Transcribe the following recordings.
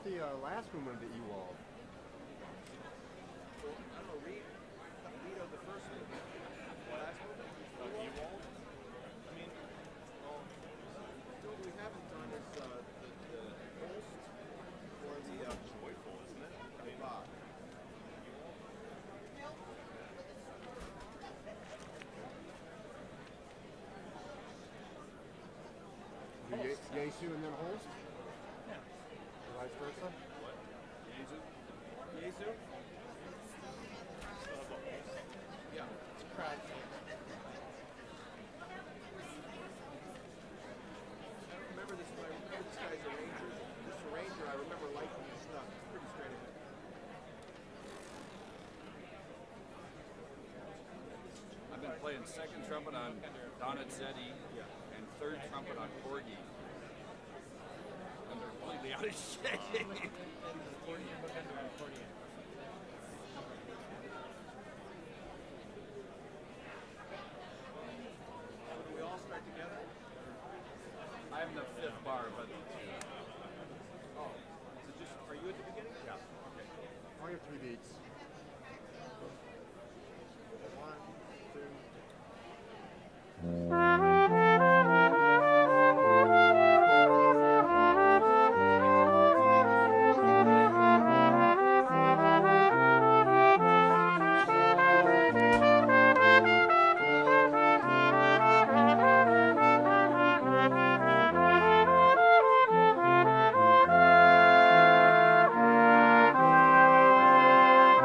about the last movement of the E-wall? Well, I don't know, read of the first movement. Last movement? E-wall? I mean, what we haven't done is the host or the joyful, isn't it? I mean, Yesu and then host? Yeah. Or vice versa? What? Yesu? Yesu? Yeah. It's crowd. I don't remember this, but I remember this guy's a ranger. This is a ranger. I remember liking his stuff. It's pretty straight ahead. I've been playing second trumpet on Donizetti and third trumpet on Corgi. And they're completely out of shape. Do we all start together? I'm the fifth bar, but Oh, so just, are you at the beginning? Yeah. Okay. I have 3 beats. 1, 2.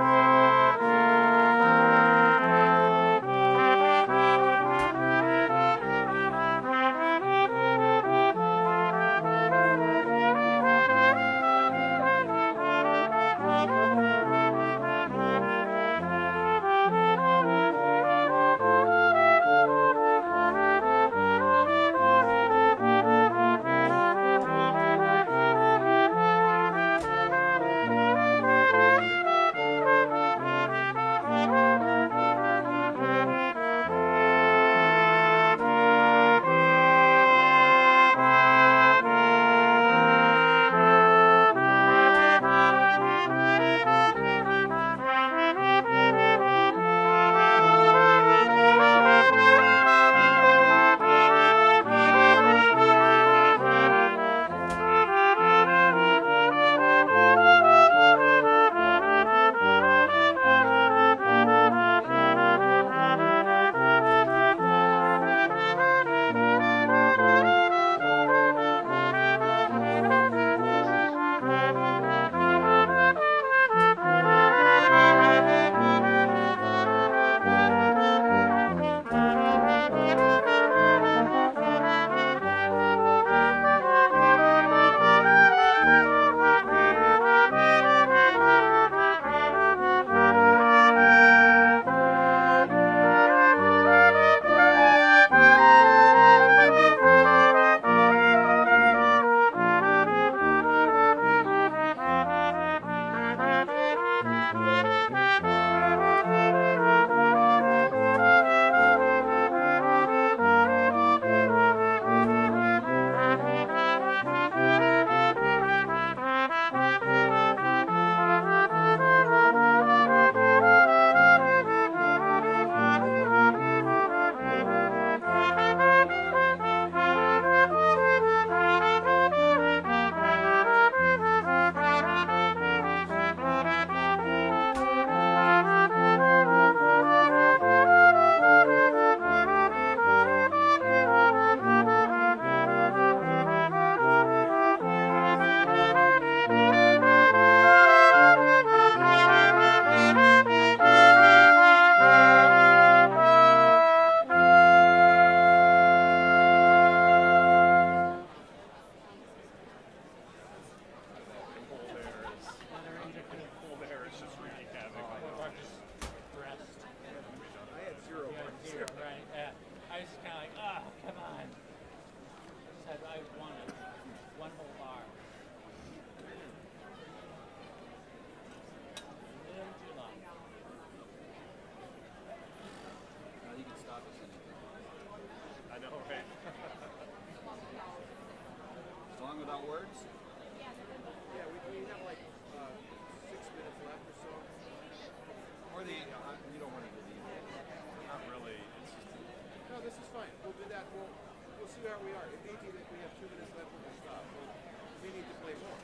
Or the, you don't want to do the email. Not really. It's just No, this is fine. We'll do that. We'll see how we are. It may be that we have 2 minutes left when we stop. We need to play more.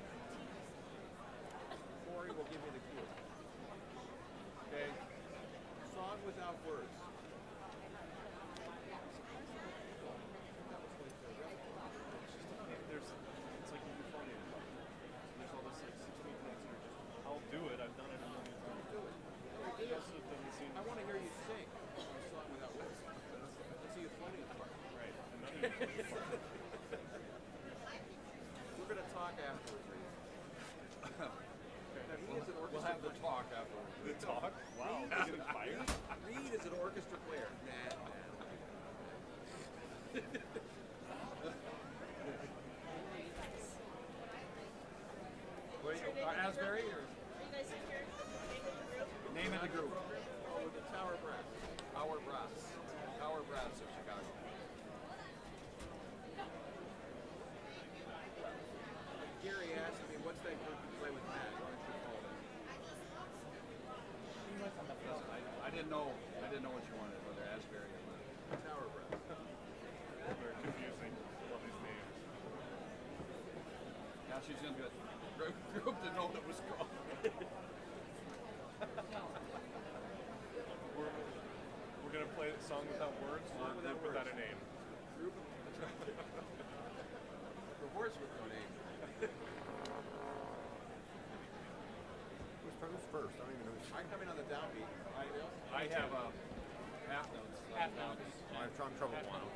Corey will give me the cue. Okay. Song without words. it's like you phone in. There's all this like 16 things that are just I'll do it. I've done it a million times. Do it. It also doesn't seem I want to hear you sing a song without words. Let's see you floating part. right. Another part. We're going to talk afterwards. Reed. Now, he is an We'll orchestra have the talk afterwards. The talk? Wow. We're getting fired? Reed is an orchestra player. Asbury or? Are you guys in here? Name of the group? Name of the group. Oh, with the Tower Brass. Tower Brass. Tower Brass of Chicago. Gary asked me, what's that group you play with Matt? Why don't you call it? I didn't know what you wanted, whether Asbury or not. Tower Brass. Very confusing. All these names. Yeah, she's in good. Group to know that was called. We're gonna play a song without words or Song without without words. a name. Group. The horse with no name. Who's first? I don't even know who's I come in on the downbeat. I have half notes. Half notes. I'm having trouble with one.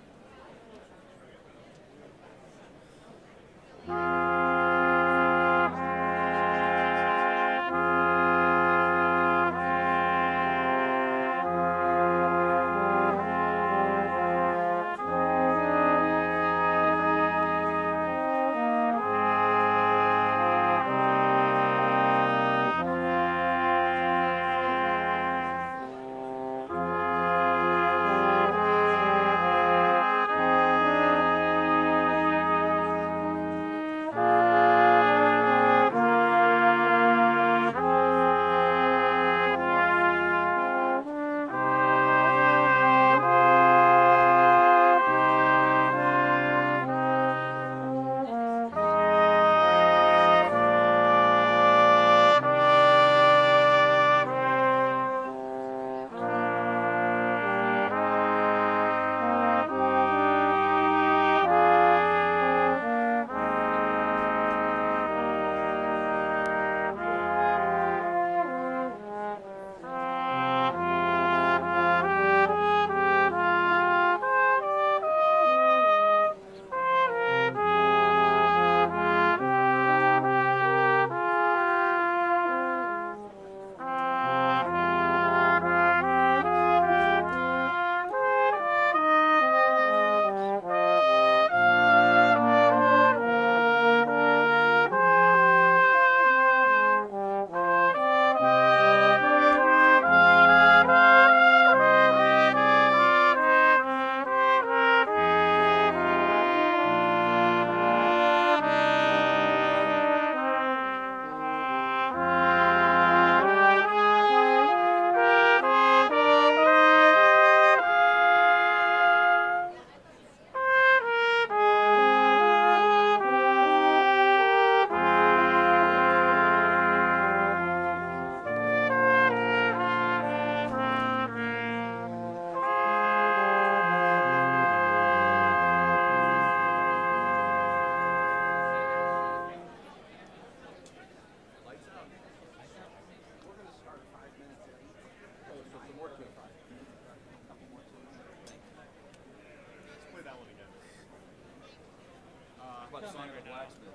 about Son of a Blacksmith?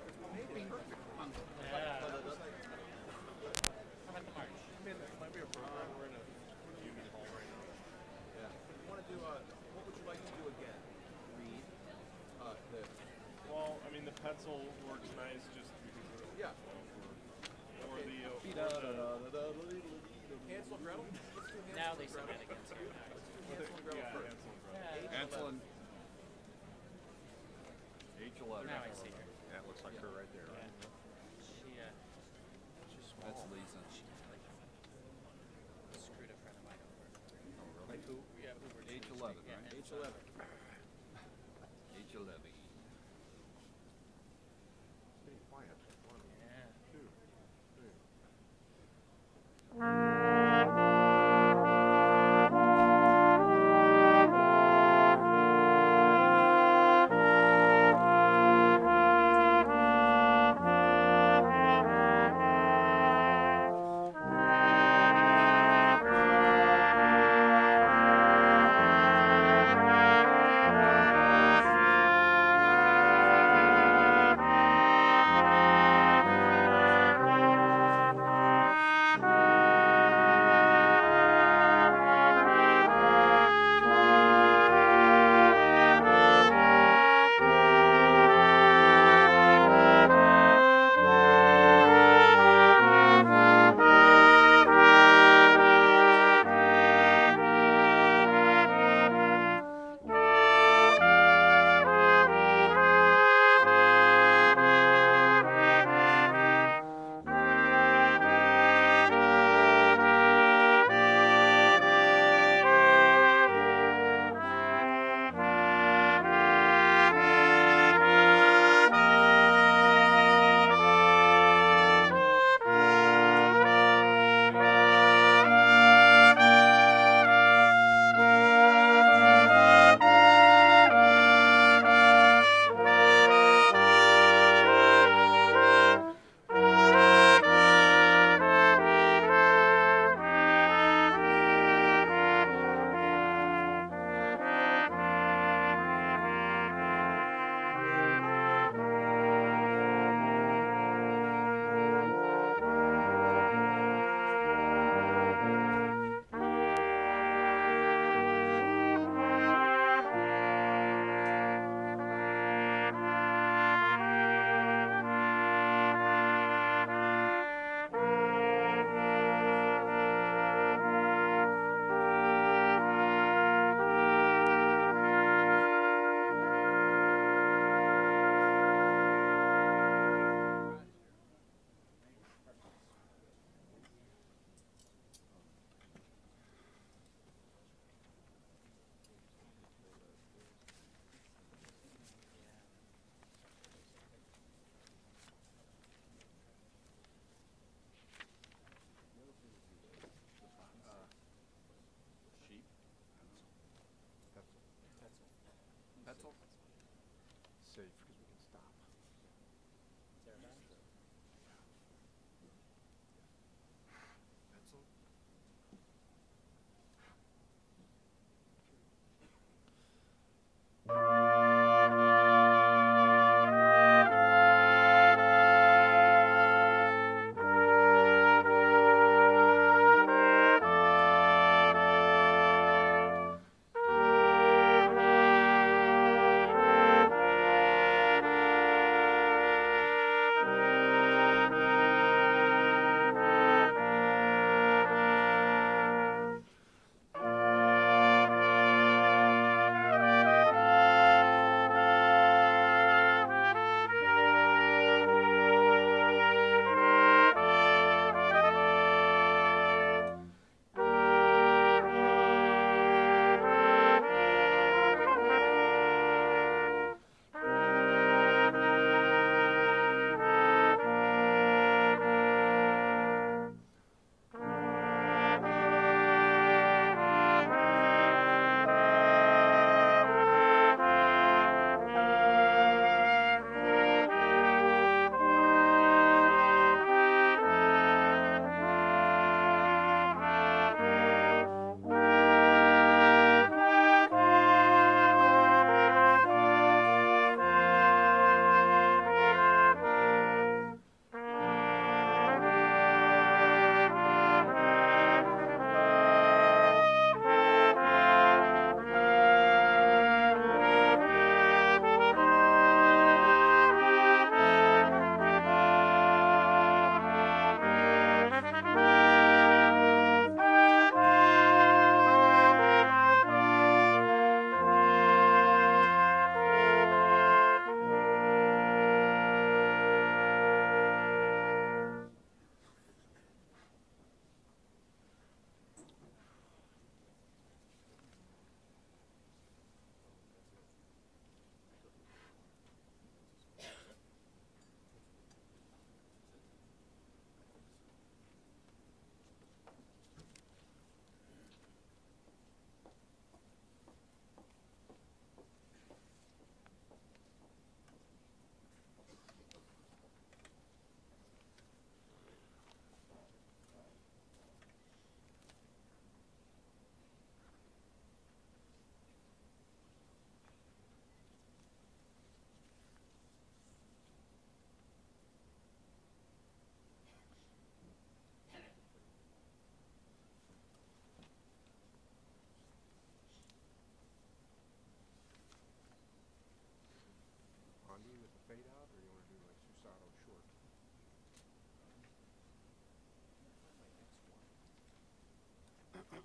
How about the march? I mean, it might be a program. We're in a union hall right now. Yeah. You want to do what would you like to do again? Read Well, I mean, the pencil works nice just because of the Yeah. or Okay. the Hansel and Gretel? Let's do Hansel Now and they Gretel. shenanigans here. Hansel and Gretel yeah, first. Hansel and Gretel. Yeah. Hansel and H11. Now I see her. Yeah, it looks like her right there. Yeah. Right? She, That's Lisa.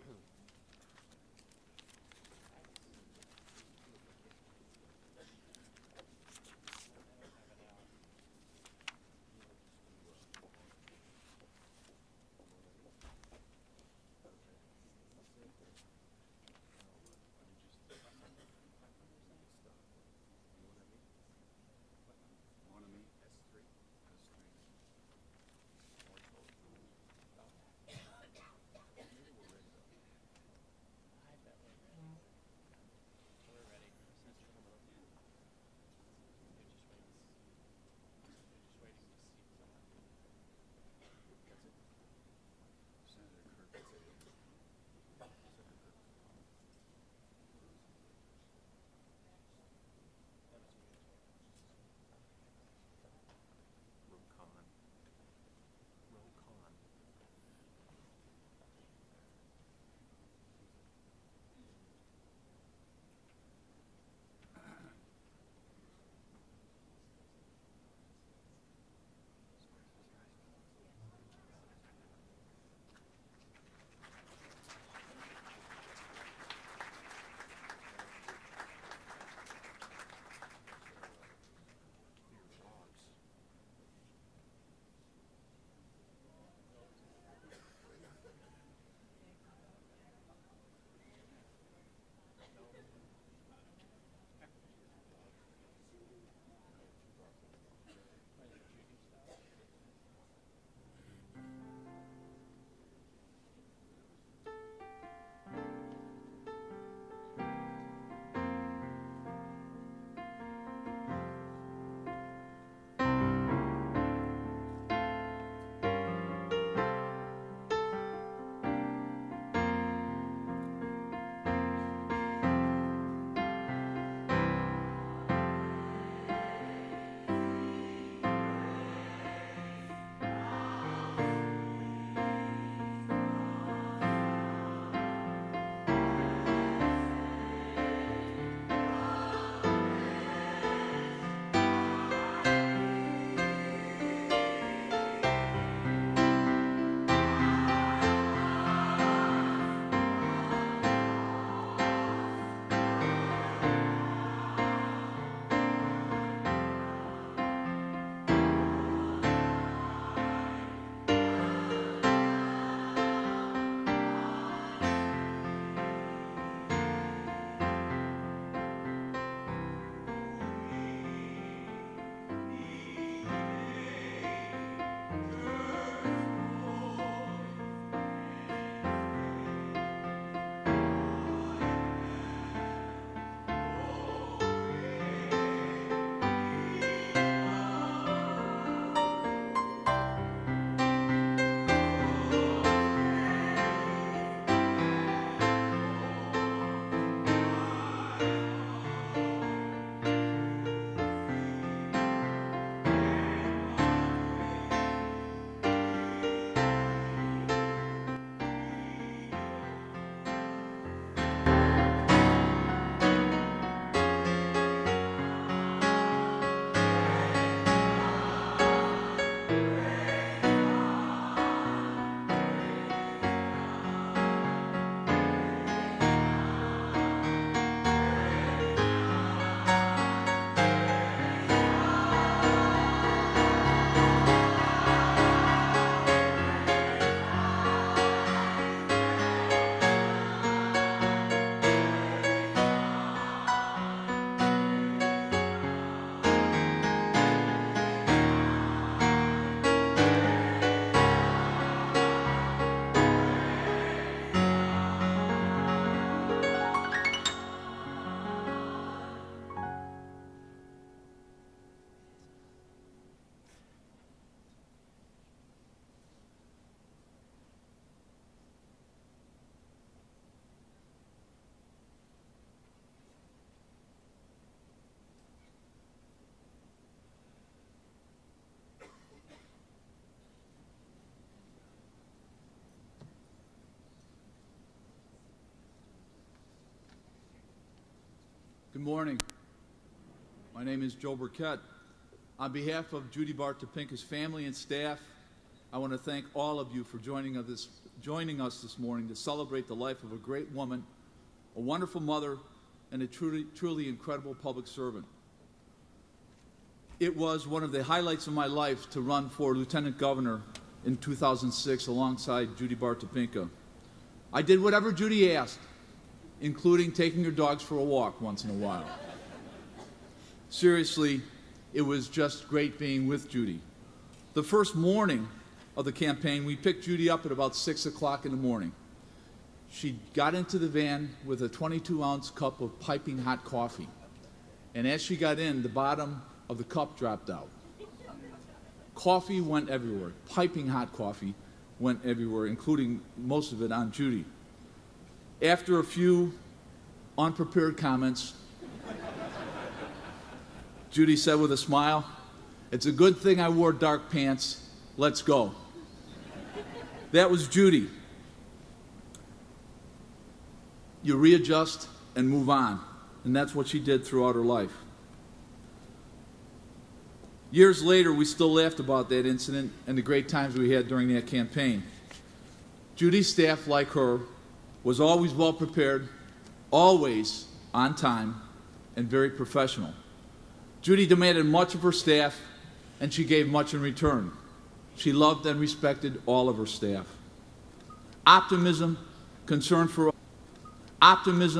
Good morning. My name is Joe Burkett. On behalf of Judy Baar Topinka's family and staff, I want to thank all of you for joining us this morning to celebrate the life of a great woman, a wonderful mother, and a truly incredible public servant. It was one of the highlights of my life to run for Lieutenant Governor in 2006 alongside Judy Baar Topinka. I did whatever Judy asked, including taking her dogs for a walk once in a while. Seriously, it was just great being with Judy. The first morning of the campaign, we picked Judy up at about 6 o'clock in the morning. She got into the van with a 22-ounce cup of piping hot coffee. And as she got in, the bottom of the cup dropped out. Coffee went everywhere. Piping hot coffee went everywhere, including most of it on Judy. After a few unprepared comments, Judy said with a smile, "It's a good thing I wore dark pants. Let's go." That was Judy. You readjust and move on, and that's what she did throughout her life. Years later, we still laughed about that incident and the great times we had during that campaign. Judy's staff, like her, was always well prepared, always on time, and very professional. Judy demanded much of her staff, and she gave much in return. She loved and respected all of her staff. Optimism, concern for others,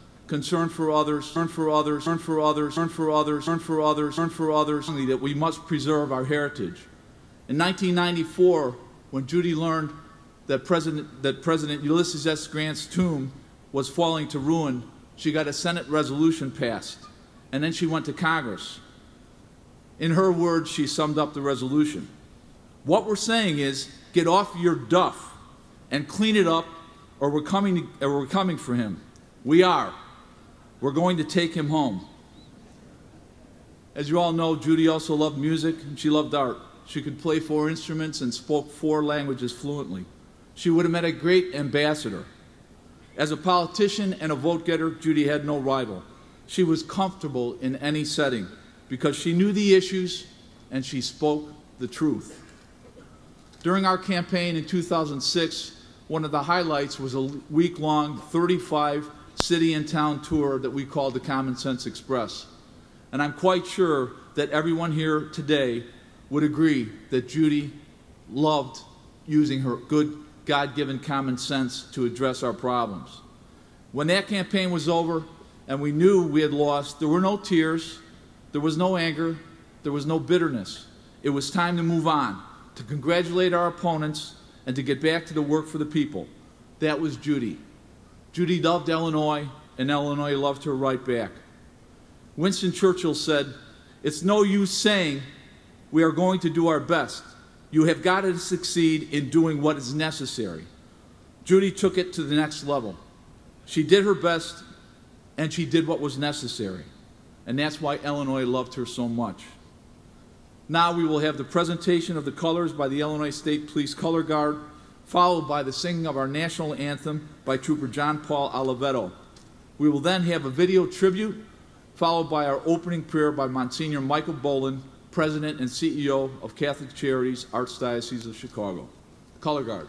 that we must preserve our heritage. In 1994, when Judy learned that President Ulysses S. Grant's tomb was falling to ruin, she got a Senate resolution passed, and then she went to Congress. In her words, she summed up the resolution. What we're saying is, get off your duff and clean it up, or we're coming for him. We are. We're going to take him home. As you all know, Judy also loved music, and she loved art. She could play 4 instruments and spoke 4 languages fluently. She would have made a great ambassador. As a politician and a vote-getter, Judy had no rival. She was comfortable in any setting because she knew the issues and she spoke the truth. During our campaign in 2006, one of the highlights was a week-long 35 city and town tour that we called the Common Sense Express. And I'm quite sure that everyone here today would agree that Judy loved using her good God-given common sense to address our problems. When that campaign was over and we knew we had lost, there were no tears, there was no anger, there was no bitterness. It was time to move on, to congratulate our opponents, and to get back to the work for the people. That was Judy. Judy loved Illinois, and Illinois loved her right back. Winston Churchill said, "It's no use saying we are going to do our best. You have got to succeed in doing what is necessary." Judy took it to the next level. She did her best, and she did what was necessary. And that's why Illinois loved her so much. Now we will have the presentation of the colors by the Illinois State Police Color Guard, followed by the singing of our national anthem by Trooper John Paul Oliveto. We will then have a video tribute, followed by our opening prayer by Monsignor Michael Bolin, President and CEO of Catholic Charities, Archdiocese of Chicago. Color Guard.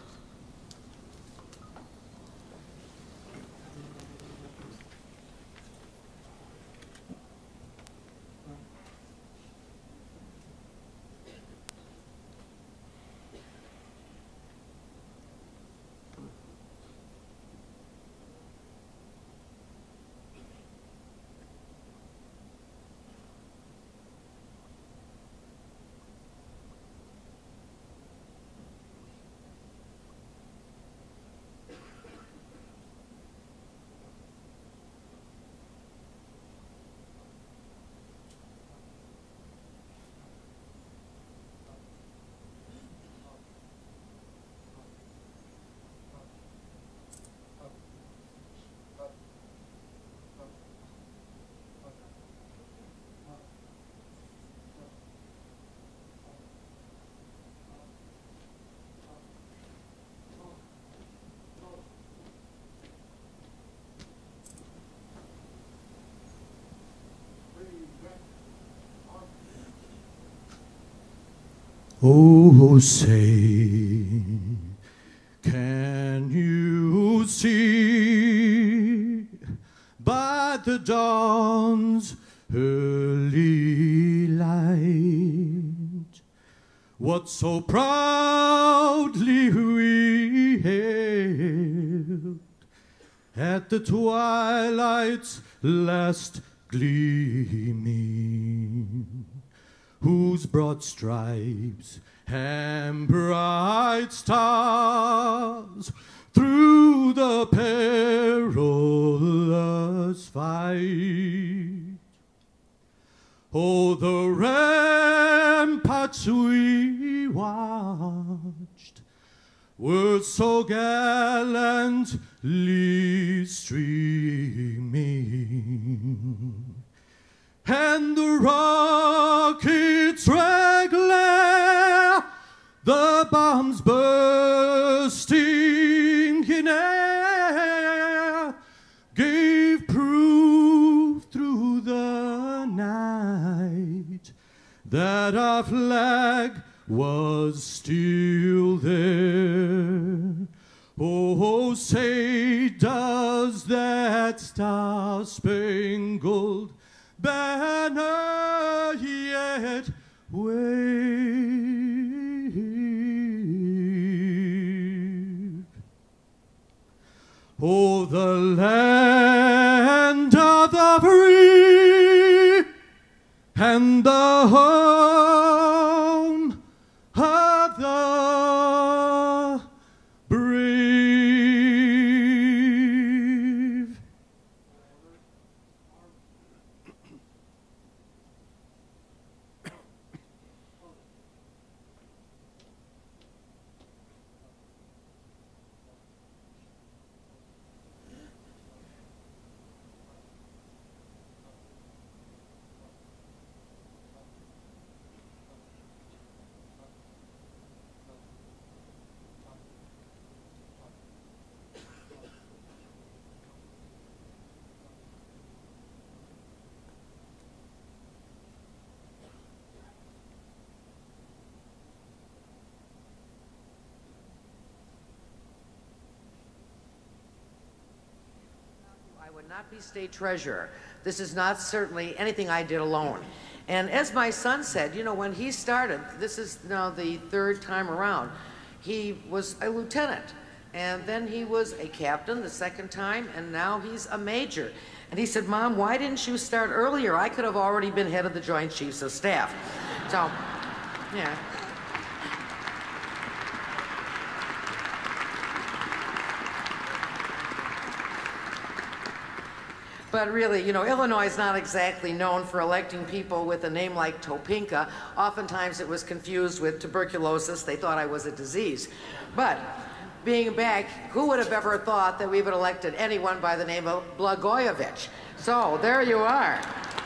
Oh, say, can you see by the dawn's early light what so proudly we hailed at the twilight's last gleaming, whose broad stripes and bright stars through the perilous fight. Oh, the ramparts we watched were so gallantly streaming, and the rockets' red glare, the bombs bursting in air, gave proof through the night that our flag was still there. Oh, say, does that star-spangled banner yet wave? Oh, the land of the free and the home of the brave. I would not be state treasurer. This is not certainly anything I did alone. And as my son said, you know, when he started, this is now the third time around, he was a lieutenant. And then he was a captain the second time, and now he's a major. And he said, Mom, why didn't you start earlier? I could have already been head of the Joint Chiefs of Staff. So, yeah. But really, you know, Illinois is not exactly known for electing people with a name like Topinka. Oftentimes it was confused with tuberculosis. They thought I was a disease. But being back, who would have ever thought that we would have elected anyone by the name of Blagojevich? So there you are.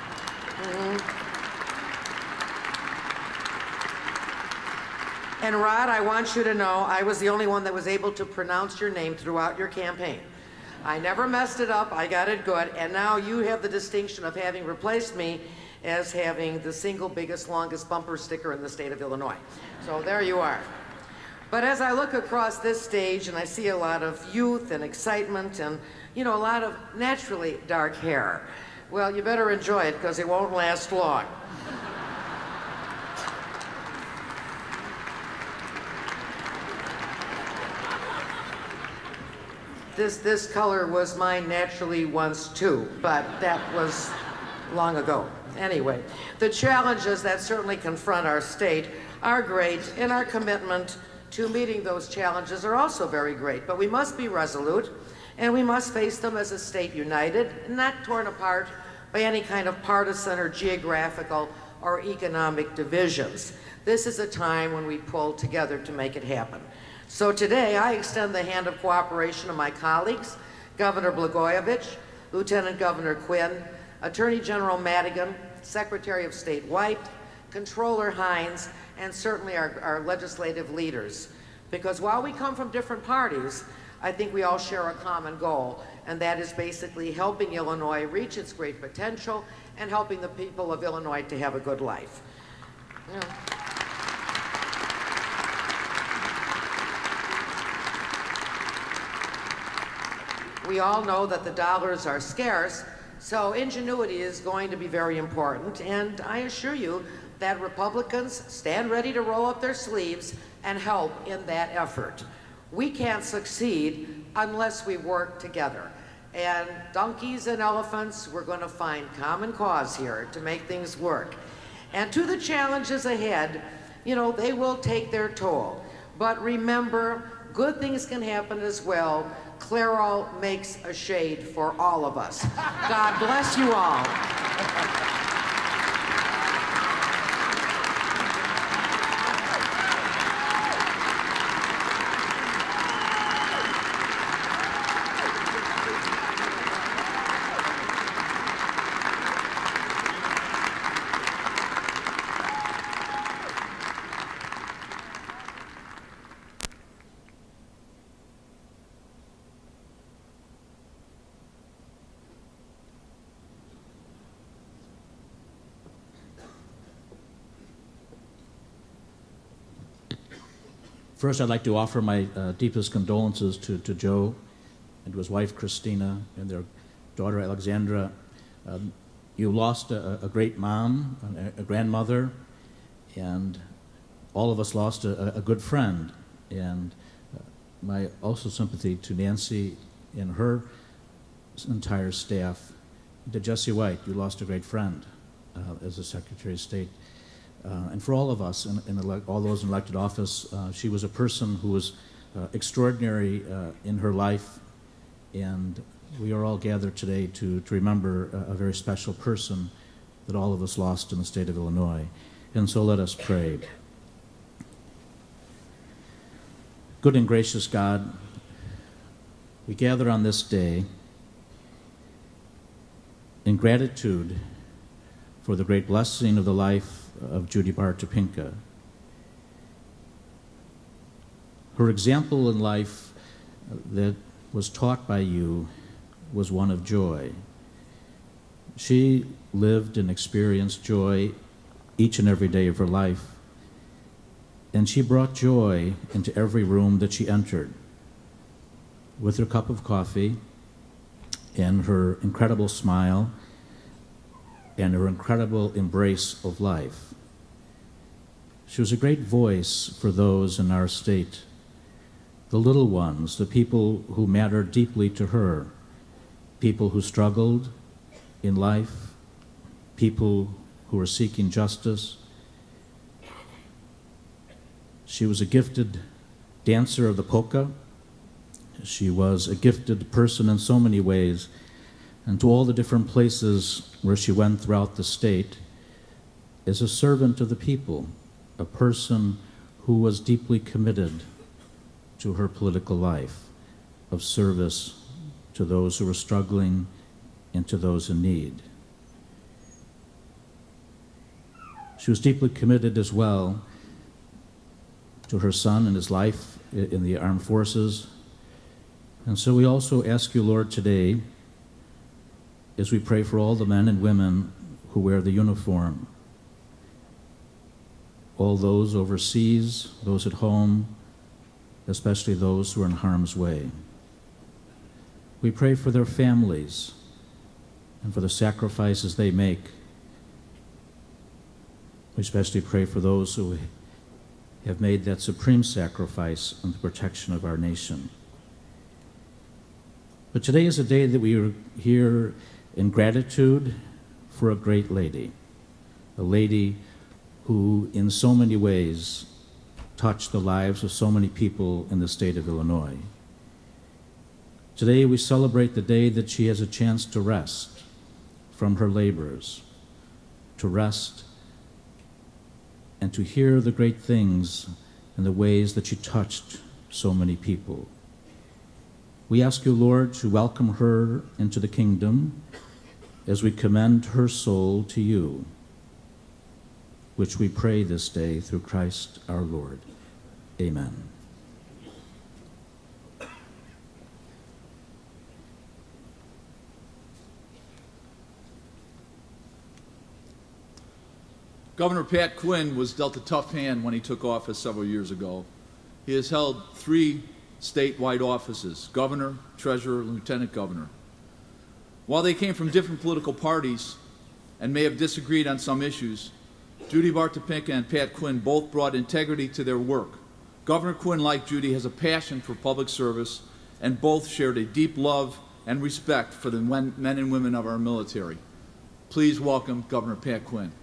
And Rod, I want you to know I was the only one that was able to pronounce your name throughout your campaign. I never messed it up, I got it good, and now you have the distinction of having replaced me as having the single biggest, longest bumper sticker in the state of Illinois. So there you are. But as I look across this stage and I see a lot of youth and excitement and, you know, a lot of naturally dark hair, well, you better enjoy it because it won't last long. This color was mine naturally once too, but that was long ago. Anyway, the challenges that certainly confront our state are great, and our commitment to meeting those challenges are also very great. But we must be resolute, and we must face them as a state united, not torn apart by any kind of partisan or geographical or economic divisions. This is a time when we pull together to make it happen. So today, I extend the hand of cooperation to my colleagues, Governor Blagojevich, Lieutenant Governor Quinn, Attorney General Madigan, Secretary of State White, Comptroller Hines, and certainly our legislative leaders. Because while we come from different parties, I think we all share a common goal, and that is basically helping Illinois reach its great potential and helping the people of Illinois to have a good life. Yeah. we all know that the dollars are scarce, so ingenuity is going to be very important, and I assure you that Republicans stand ready to roll up their sleeves and help in that effort. We can't succeed unless we work together. And donkeys and elephants, we're going to find common cause here to make things work. And to the challenges ahead, you know, they will take their toll. But remember, good things can happen as well. Clairol makes a shade for all of us. God bless you all. First, I'd like to offer my deepest condolences to Joe and to his wife, Christina, and their daughter, Alexandra. You lost a great mom, a grandmother, and all of us lost a good friend. And my also sympathy to Nancy and her entire staff. To Jesse White, you lost a great friend as a Secretary of State. And for all of us, and all those in elected office, she was a person who was extraordinary in her life, and we are all gathered today to remember a very special person that all of us lost in the state of Illinois. And so let us pray. Good and gracious God, we gather on this day in gratitude for the great blessing of the life of Judy Baar Topinka. Her example in life that was taught by you was one of joy. She lived and experienced joy each and every day of her life, and she brought joy into every room that she entered with her cup of coffee and her incredible smile and her incredible embrace of life. She was a great voice for those in our state, the little ones, the people who mattered deeply to her, people who struggled in life, people who were seeking justice. She was a gifted dancer of the polka. She was a gifted person in so many ways, and to all the different places where she went throughout the state, as a servant of the people, a person who was deeply committed to her political life of service to those who were struggling and to those in need. She was deeply committed as well to her son and his life in the armed forces. And so we also ask you, Lord, today, as we pray for all the men and women who wear the uniform, all those overseas, those at home, especially those who are in harm's way. We pray for their families and for the sacrifices they make. We especially pray for those who have made that supreme sacrifice in the protection of our nation. But today is a day that we are here in gratitude for a great lady, a lady who in so many ways touched the lives of so many people in the state of Illinois. Today we celebrate the day that she has a chance to rest from her labors, to rest and to hear the great things and the ways that she touched so many people. We ask you, Lord, to welcome her into the kingdom as we commend her soul to you, which we pray this day through Christ our Lord. Amen. Governor Pat Quinn was dealt a tough hand when he took office several years ago. He has held 3 statewide offices: governor, treasurer, and lieutenant governor. While they came from different political parties and may have disagreed on some issues, Judy Baar Topinka and Pat Quinn both brought integrity to their work. Governor Quinn, like Judy, has a passion for public service, and both shared a deep love and respect for the men and women of our military. Please welcome Governor Pat Quinn.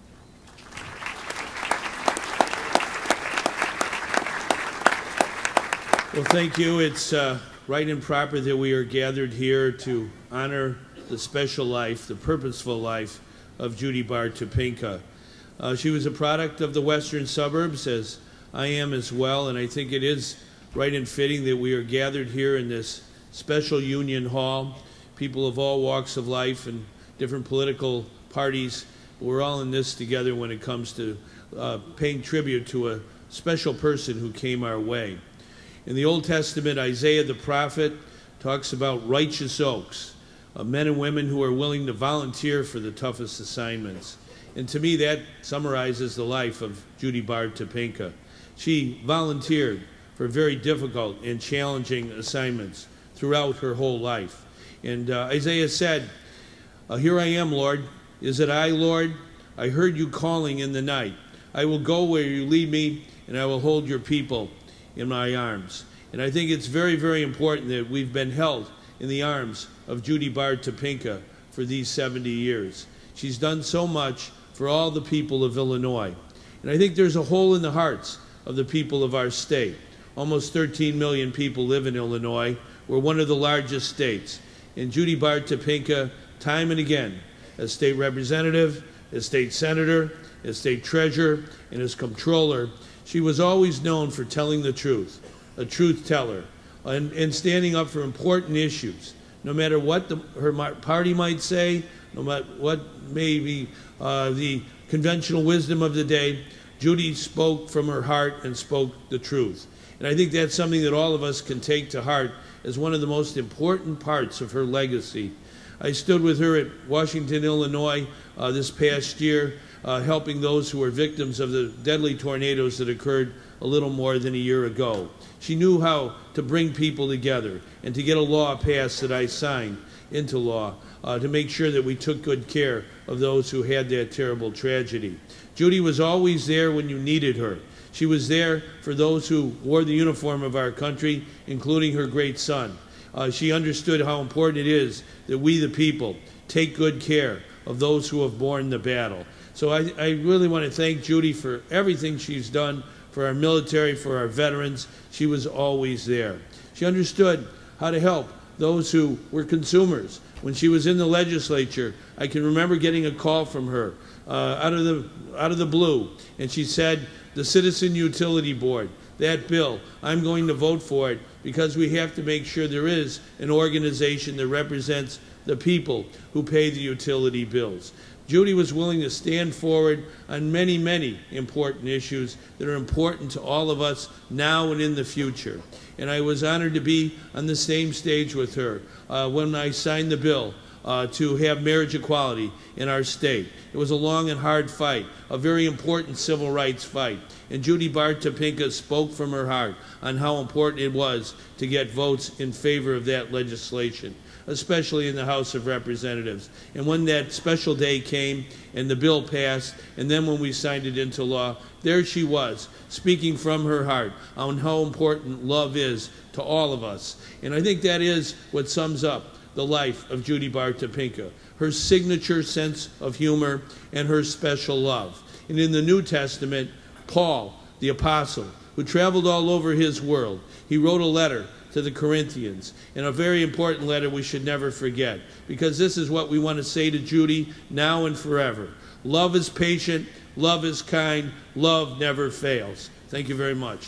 Well, thank you. It's right and proper that we are gathered here to honor the special life, the purposeful life of Judy Baar Topinka. She was a product of the western suburbs, as I am as well, and I think it is right and fitting that we are gathered here in this special Union Hall, people of all walks of life and different political parties. We're all in this together when it comes to paying tribute to a special person who came our way. In the Old Testament, Isaiah the prophet talks about righteous oaks, men and women who are willing to volunteer for the toughest assignments. And to me, that summarizes the life of Judy Baar Topinka. She volunteered for very difficult and challenging assignments throughout her whole life. And Isaiah said, "Here I am, Lord. Is it I, Lord? I heard you calling in the night. I will go where you lead me, and I will hold your people in my arms." And I think it's very, very important that we've been held in the arms of Judy Baar Topinka for these 70 years. She's done so much for all the people of Illinois. And I think there's a hole in the hearts of the people of our state. Almost 13 million people live in Illinois. We're one of the largest states. And Judy Baar Topinka, time and again, as state representative, as state senator, as state treasurer, and as comptroller, she was always known for telling the truth, a truth teller, and standing up for important issues. No matter what her party might say, no matter what may be the conventional wisdom of the day, Judy spoke from her heart and spoke the truth. And I think that's something that all of us can take to heart as one of the most important parts of her legacy. I stood with her at Washington, Illinois this past year, helping those who were victims of the deadly tornadoes that occurred a little more than a year ago. She knew how to bring people together and to get a law passed that I signed into law to make sure that we took good care of those who had that terrible tragedy. Judy was always there when you needed her. She was there for those who wore the uniform of our country, including her great son. She understood how important it is that we, the people, take good care of those who have borne the battle. So I really want to thank Judy for everything she's done for our military, for our veterans. She was always there. She understood how to help those who were consumers. When she was in the legislature, I can remember getting a call from her out of the blue, and she said, "The Citizen Utility Board, that bill, I'm going to vote for it because we have to make sure there is an organization that represents the people who pay the utility bills." Judy was willing to stand forward on many, many important issues that are important to all of us now and in the future. And I was honored to be on the same stage with her when I signed the bill to have marriage equality in our state. It was a long and hard fight, a very important civil rights fight. And Judy Baar Topinka spoke from her heart on how important it was to get votes in favor of that legislation, especially in the House of Representatives. And when that special day came and the bill passed, and then when we signed it into law, there she was, speaking from her heart on how important love is to all of us. And I think that is what sums up the life of Judy Baar Topinka, her signature sense of humor and her special love. And in the New Testament, Paul, the apostle, who traveled all over his world, he wrote a letter to the Corinthians, and a very important letter we should never forget, because this is what we want to say to Judy now and forever. Love is patient, love is kind, love never fails. Thank you very much.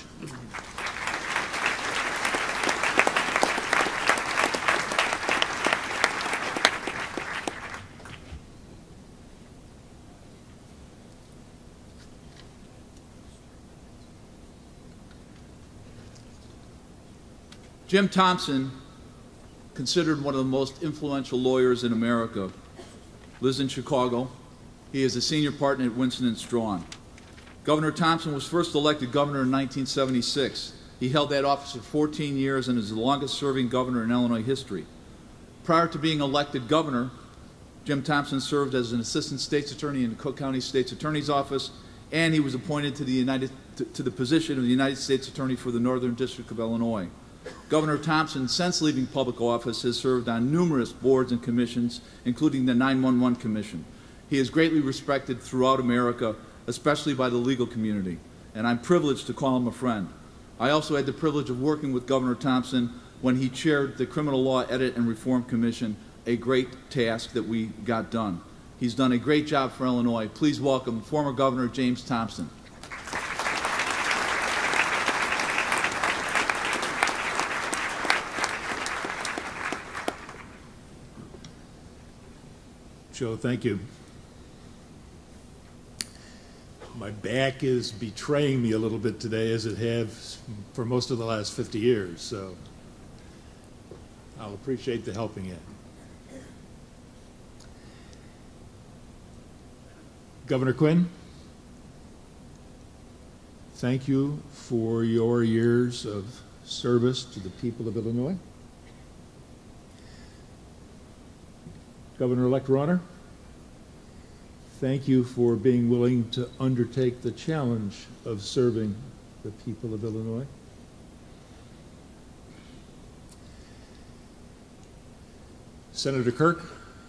Jim Thompson, considered one of the most influential lawyers in America, lives in Chicago. He is a senior partner at Winston & Strawn. Governor Thompson was first elected governor in 1976 He held that office for 14 years and is the longest-serving governor in Illinois history. Prior to being elected governor, Jim Thompson served as an assistant state's attorney in the Cook County State's Attorney's Office, and he was appointed to the position of the United States Attorney for the Northern District of Illinois. Governor Thompson, since leaving public office, has served on numerous boards and commissions, including the 911 Commission. He is greatly respected throughout America, especially by the legal community, and I'm privileged to call him a friend. I also had the privilege of working with Governor Thompson when he chaired the Criminal Law Edit and Reform Commission, a great task that we got done. He's done a great job for Illinois. Please welcome former Governor James Thompson. Joe, thank you. My back is betraying me a little bit today, as it has for most of the last 50 years, so I'll appreciate the helping hand. Governor Quinn, thank you for your years of service to the people of Illinois. Governor-elect Rauner, thank you for being willing to undertake the challenge of serving the people of Illinois. Senator Kirk,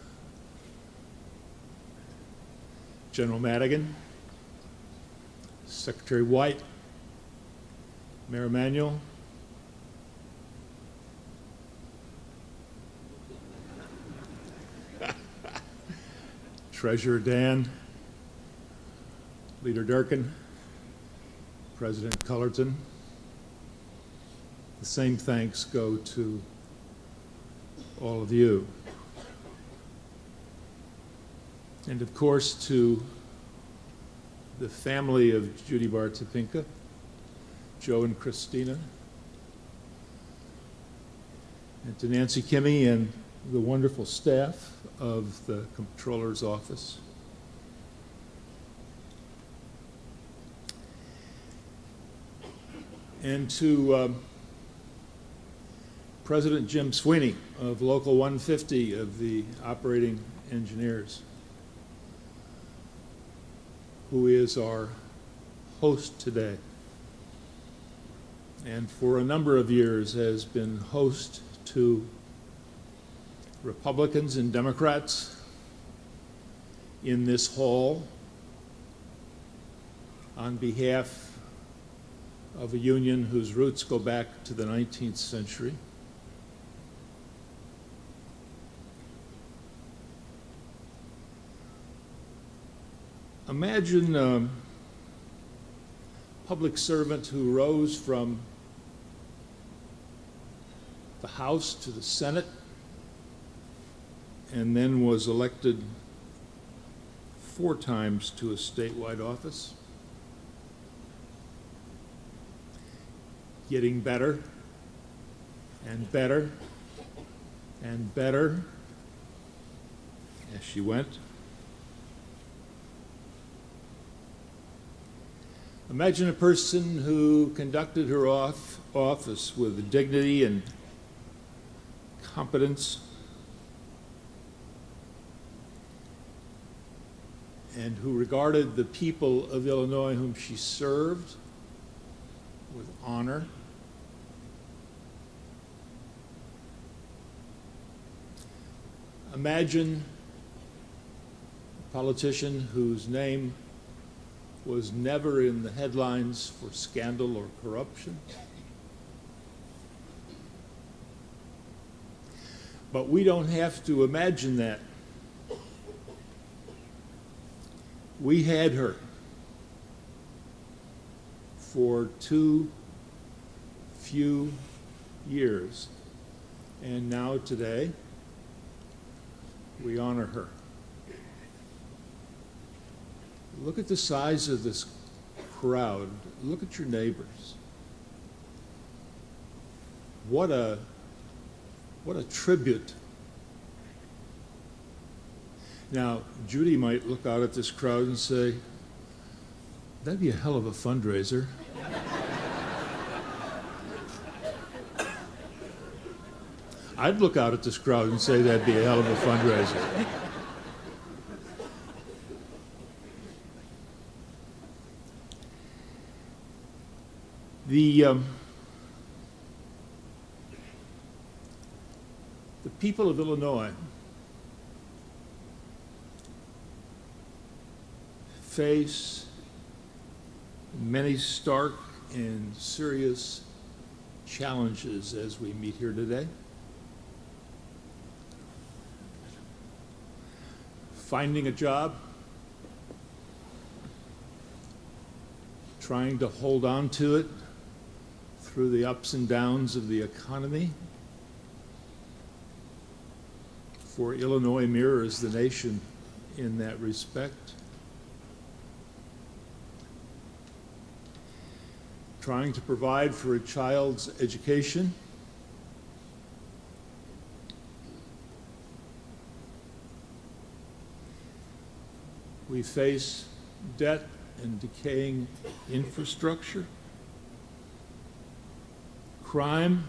General Madigan, Secretary White, Mayor Emanuel, Treasurer Dan, Leader Durkin, President Cullerton. The same thanks go to all of you. And of course to the family of Judy Baar Topinka, Joe and Christina, and to Nancy Kimmy and the wonderful staff of the Comptroller's office. And to President Jim Sweeney of Local 150 of the Operating Engineers, who is our host today, and for a number of years has been host to Republicans and Democrats in this hall on behalf of a union whose roots go back to the 19th century. Imagine a public servant who rose from the House to the Senate and then was elected 4 times to a statewide office, getting better and better and better as she went. Imagine a person who conducted her office with dignity and competence, and who regarded the people of Illinois whom she served with honor. Imagine a politician whose name was never in the headlines for scandal or corruption. But we don't have to imagine that. We had her for too few years, and now today we honor her. Look at the size of this crowd. Look at your neighbors. What a tribute. Now, Judy might look out at this crowd and say, that'd be a hell of a fundraiser. I'd look out at this crowd and say that'd be a hell of a fundraiser. The people of Illinois face many stark and serious challenges as we meet here today. Finding a job, trying to hold on to it through the ups and downs of the economy. For Illinois mirrors the nation in that respect. Trying to provide for a child's education. We face debt and decaying infrastructure, crime,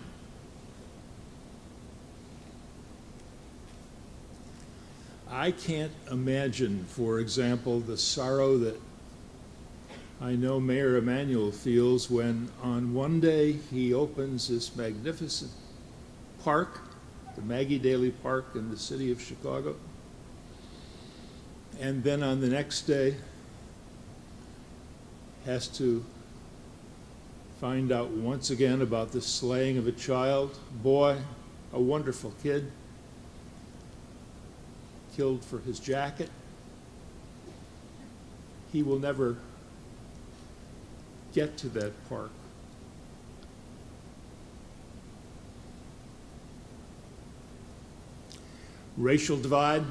I can't imagine, for example, the sorrow that I know Mayor Emanuel feels when on one day he opens this magnificent park, the Maggie Daley Park in the city of Chicago, and then on the next day has to find out once again about the slaying of a child, boy, a wonderful kid, killed for his jacket. He will never get to that park. Racial divide,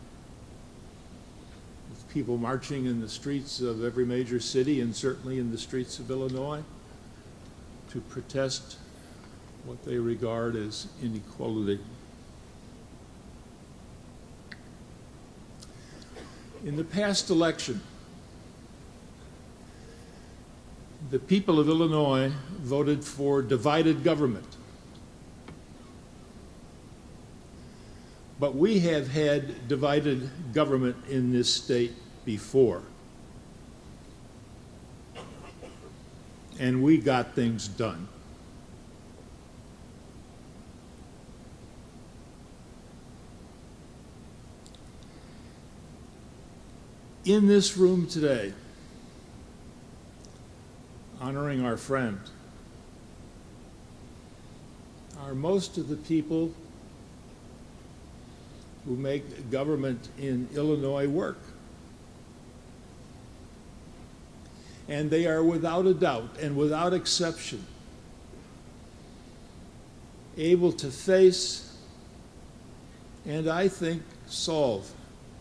with people marching in the streets of every major city and certainly in the streets of Illinois to protest what they regard as inequality. In the past election, the people of Illinois voted for divided government. But we have had divided government in this state before. And we got things done. In this room today, honoring our friend, are most of the people who make government in Illinois work. And they are without a doubt and without exception able to face and I think solve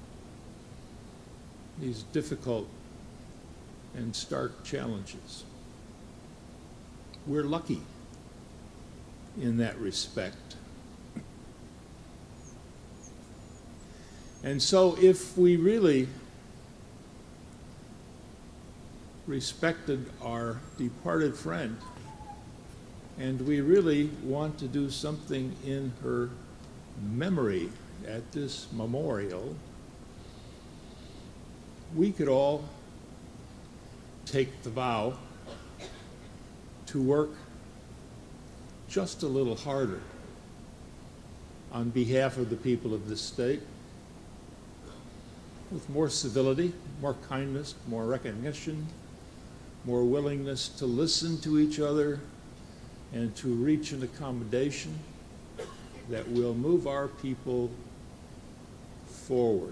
these difficult and stark challenges. We're lucky in that respect. And so if we really respected our departed friend and we really want to do something in her memory at this memorial, we could all take the vow to work just a little harder on behalf of the people of this state with more civility, more kindness, more recognition, more willingness to listen to each other and to reach an accommodation that will move our people forward.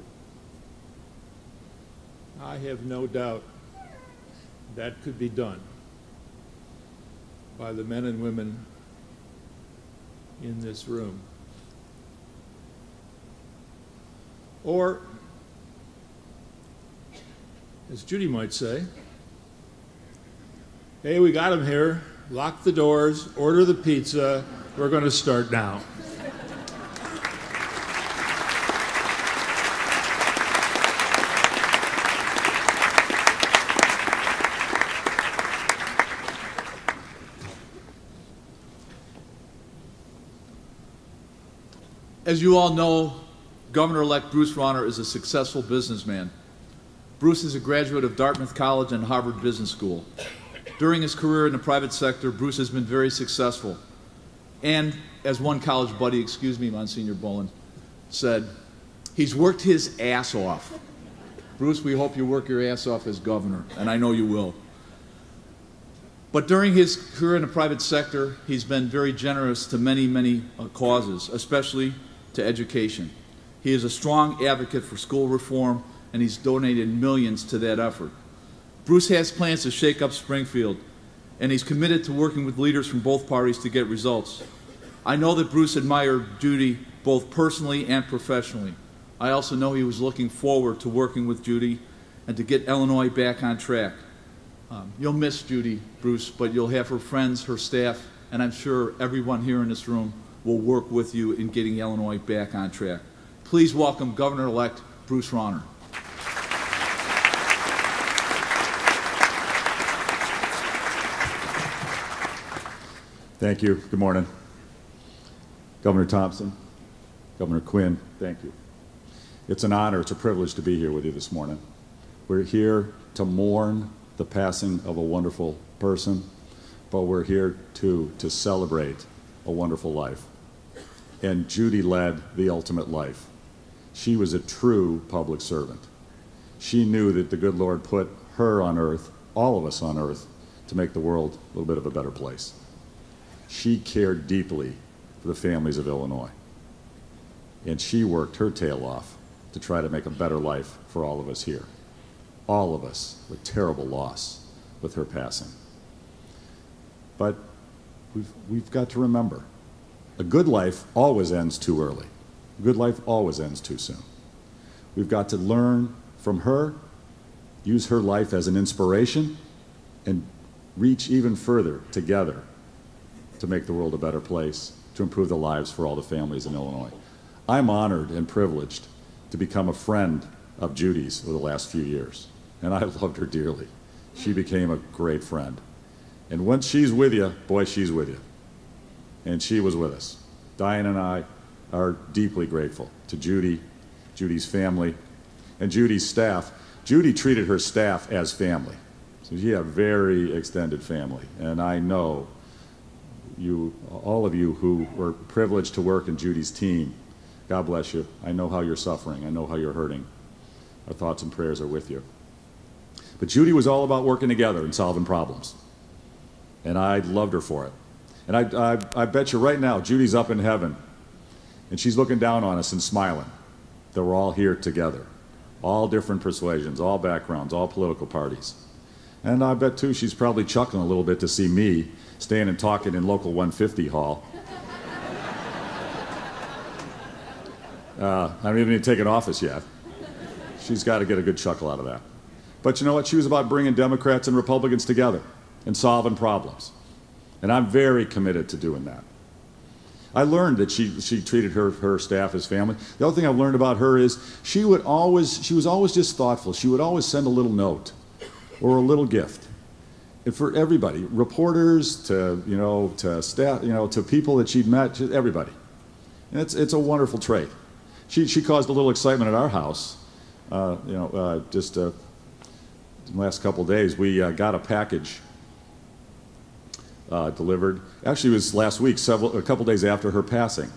I have no doubt that could be done by the men and women in this room. Or, as Judy might say, hey, we got him here, lock the doors, order the pizza, we're going to start now. As you all know, Governor-elect Bruce Rauner is a successful businessman. Bruce is a graduate of Dartmouth College and Harvard Business School. During his career in the private sector, Bruce has been very successful. And as one college buddy, excuse me, Monsignor Bolin, said, he's worked his ass off. Bruce, we hope you work your ass off as governor, and I know you will. But during his career in the private sector, he's been very generous to many, many causes, especially to education. He is a strong advocate for school reform, and he's donated millions to that effort. Bruce has plans to shake up Springfield, and he's committed to working with leaders from both parties to get results. I know that Bruce admired Judy both personally and professionally. I also know he was looking forward to working with Judy and to get Illinois back on track. You'll miss Judy, Bruce, but you'll have her friends, her staff, and I'm sure everyone here in this room will work with you in getting Illinois back on track. Please welcome Governor-elect Bruce Rauner. Thank you. Good morning. Governor Thompson, Governor Quinn, thank you. It's an honor, it's a privilege to be here with you this morning. We're here to mourn the passing of a wonderful person, but we're here to celebrate a wonderful life. And Judy led the ultimate life. She was a true public servant. She knew that the good Lord put her on earth, all of us on earth, to make the world a little bit of a better place. She cared deeply for the families of Illinois. And she worked her tail off to try to make a better life for all of us here. All of us, with terrible loss with her passing. But we've got to remember, a good life always ends too early. A good life always ends too soon. We've got to learn from her, use her life as an inspiration, and reach even further together to make the world a better place, to improve the lives for all the families in Illinois. I'm honored and privileged to become a friend of Judy's over the last few years, and I loved her dearly. She became a great friend. And once she's with you, boy, she's with you. And she was with us. Diane and I are deeply grateful to Judy, Judy's family, and Judy's staff. Judy treated her staff as family. So she had a very extended family, and I know you, all of you who were privileged to work in Judy's team, God bless you. I know how you're suffering. I know how you're hurting. Our thoughts and prayers are with you. But Judy was all about working together and solving problems. And I loved her for it. And I bet you right now, Judy's up in heaven, and she's looking down on us and smiling that we're all here together. All different persuasions, all backgrounds, all political parties. And I bet, too, she's probably chuckling a little bit to see me standing and talking in Local 150 Hall. I haven't even taken office yet. She's got to get a good chuckle out of that. But you know what? She was about bringing Democrats and Republicans together and solving problems. And I'm very committed to doing that. I learned that she treated her staff as family. The other thing I've learned about her is she was always just thoughtful. She would always send a little note or a little gift. And for everybody, reporters to staff, to people that she'd met, just everybody. And it's a wonderful trait. She caused a little excitement at our house. Just in the last couple of days, we got a package delivered. Actually, it was last week, a couple days after her passing.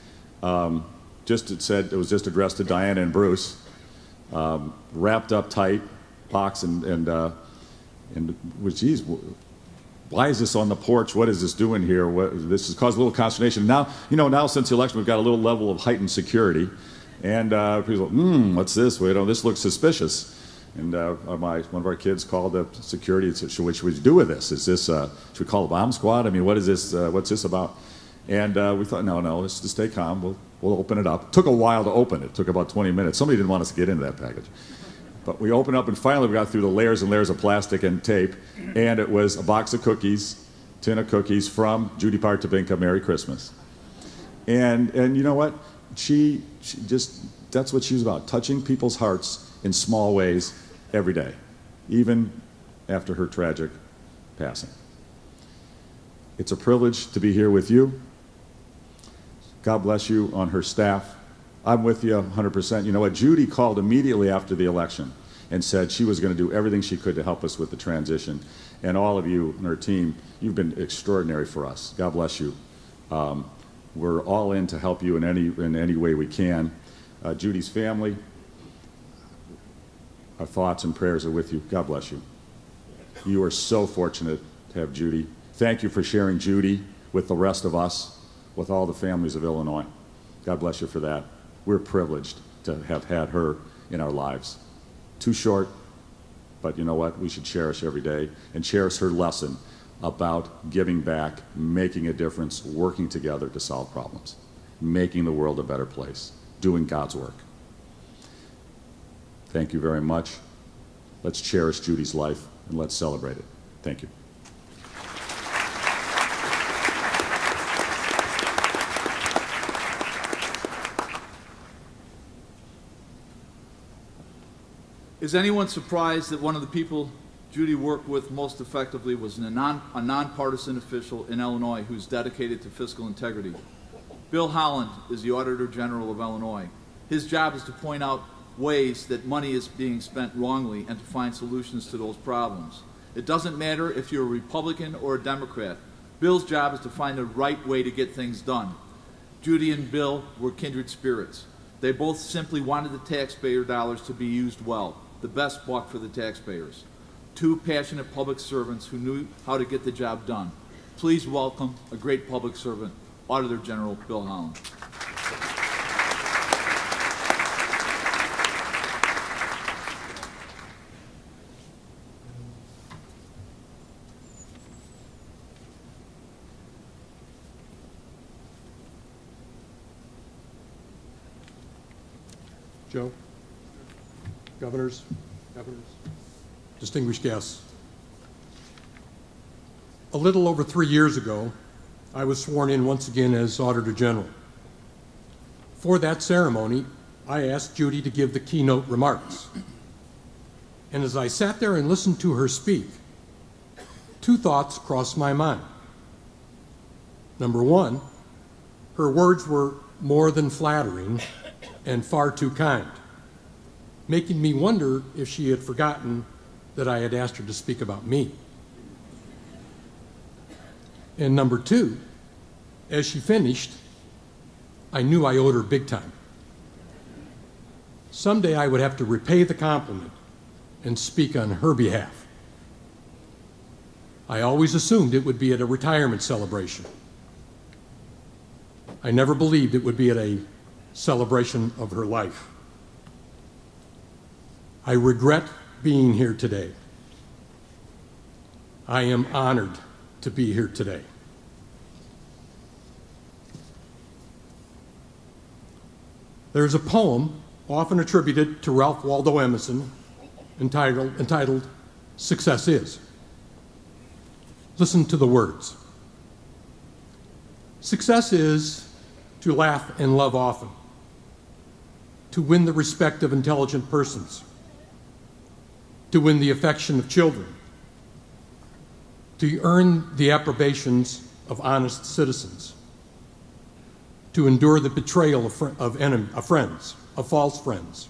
It was just addressed to Diana and Bruce, wrapped up tight, box, and geez, why is this on the porch? What is this doing here? This has caused a little consternation. Now, now since the election, we've got a little level of heightened security, and people go, what's this? This looks suspicious. And one of our kids called the security and said, what should we do with this? Is this, should we call a bomb squad? I mean, what is this, what's this about? And we thought, no, let's just stay calm. We'll open it up. It took a while to open it. It took about 20 minutes. Somebody didn't want us to get into that package. But we opened up, and finally we got through the layers and layers of plastic and tape, and it was a box of cookies, tin of cookies from Judy Baar Topinka, Merry Christmas. And you know what? She that's what she was about, touching people's hearts in small ways every day, even after her tragic passing. It's a privilege to be here with you. God bless you, on her staff. I'm with you 100%. You know what? Judy called immediately after the election and said she was going to do everything she could to help us with the transition. And all of you and her team, you've been extraordinary for us. God bless you. We're all in to help you in any way we can. Judy's family, our thoughts and prayers are with you. God bless you. You are so fortunate to have Judy. Thank you for sharing Judy with the rest of us, with all the families of Illinois. God bless you for that. We're privileged to have had her in our lives. Too short, but you know what? We should cherish every day and cherish her lesson about giving back, making a difference, working together to solve problems, making the world a better place, doing God's work. Thank you very much. Let's cherish Judy's life and let's celebrate it. Thank you. Is anyone surprised that one of the people Judy worked with most effectively was a nonpartisan official in Illinois who's dedicated to fiscal integrity? Bill Holland is the Auditor General of Illinois. His job is to point out ways that money is being spent wrongly and to find solutions to those problems. It doesn't matter if you're a Republican or a Democrat. Bill's job is to find the right way to get things done. Judy and Bill were kindred spirits. They both simply wanted the taxpayer dollars to be used well, the best buck for the taxpayers. Two passionate public servants who knew how to get the job done. Please welcome a great public servant, Auditor General Bill Holland. Joe, governors, distinguished guests. A little over 3 years ago, I was sworn in once again as Auditor General. For that ceremony, I asked Judy to give the keynote remarks. And as I sat there and listened to her speak, two thoughts crossed my mind. Number one, her words were more than flattering and far too kind, making me wonder if she had forgotten that I had asked her to speak about me. And number two, as she finished, I knew I owed her big time. Someday I would have to repay the compliment and speak on her behalf. I always assumed it would be at a retirement celebration. I never believed it would be at a celebration of her life. I regret being here today. I am honored to be here today. There's a poem often attributed to Ralph Waldo Emerson entitled Success Is. Listen to the words. Success is to laugh and love often, to win the respect of intelligent persons, to win the affection of children, to earn the approbations of honest citizens, to endure the betrayal of friends, of false friends,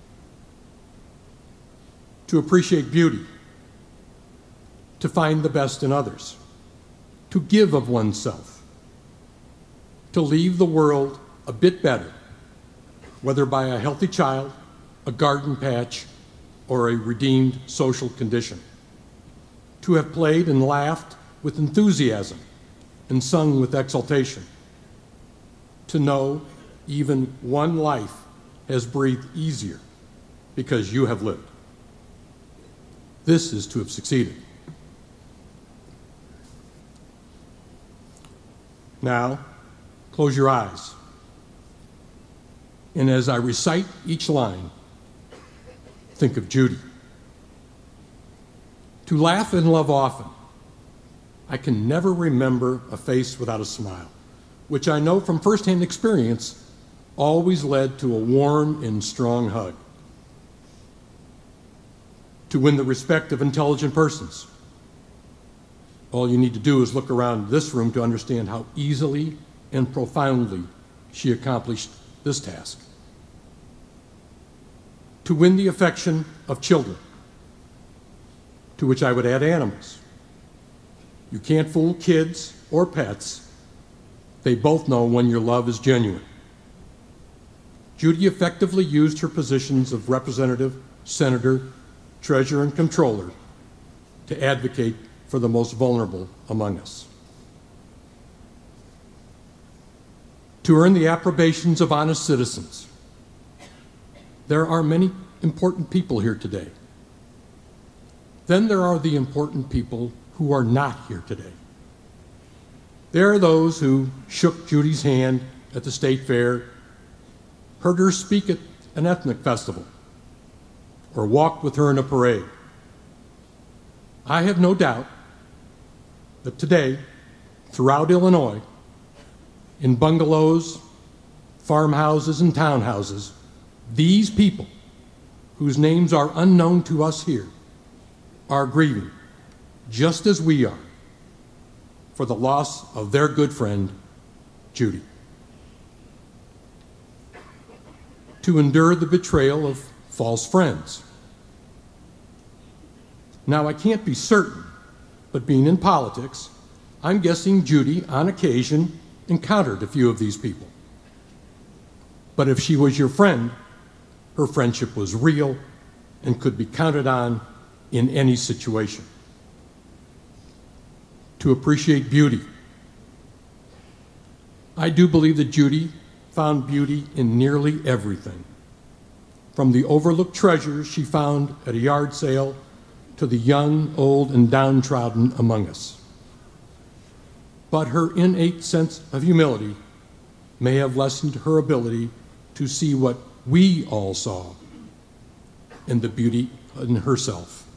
to appreciate beauty, to find the best in others, to give of oneself, to leave the world a bit better, whether by a healthy child, a garden patch, or a redeemed social condition, to have played and laughed with enthusiasm and sung with exultation, to know even one life has breathed easier because you have lived. This is to have succeeded. Now, close your eyes. And as I recite each line, think of Judy. To laugh and love often. I can never remember a face without a smile, which I know from firsthand experience always led to a warm and strong hug. To win the respect of intelligent persons. All you need to do is look around this room to understand how easily and profoundly she accomplished this task. To win the affection of children, to which I would add animals. You can't fool kids or pets. They both know when your love is genuine. Judy effectively used her positions of representative, senator, treasurer, and comptroller to advocate for the most vulnerable among us. To earn the approbations of honest citizens. There are many important people here today. Then there are the important people who are not here today. There are those who shook Judy's hand at the state fair, heard her speak at an ethnic festival, or walked with her in a parade. I have no doubt that today, throughout Illinois, in bungalows, farmhouses, and townhouses, these people, whose names are unknown to us here, are grieving, just as we are, for the loss of their good friend, Judy. To endure the betrayal of false friends. Now, I can't be certain, but being in politics, I'm guessing Judy, on occasion, encountered a few of these people. But if she was your friend, her friendship was real and could be counted on in any situation. To appreciate beauty. I do believe that Judy found beauty in nearly everything, from the overlooked treasures she found at a yard sale to the young, old, and downtrodden among us. But her innate sense of humility may have lessened her ability to see what we all saw in the beauty in herself.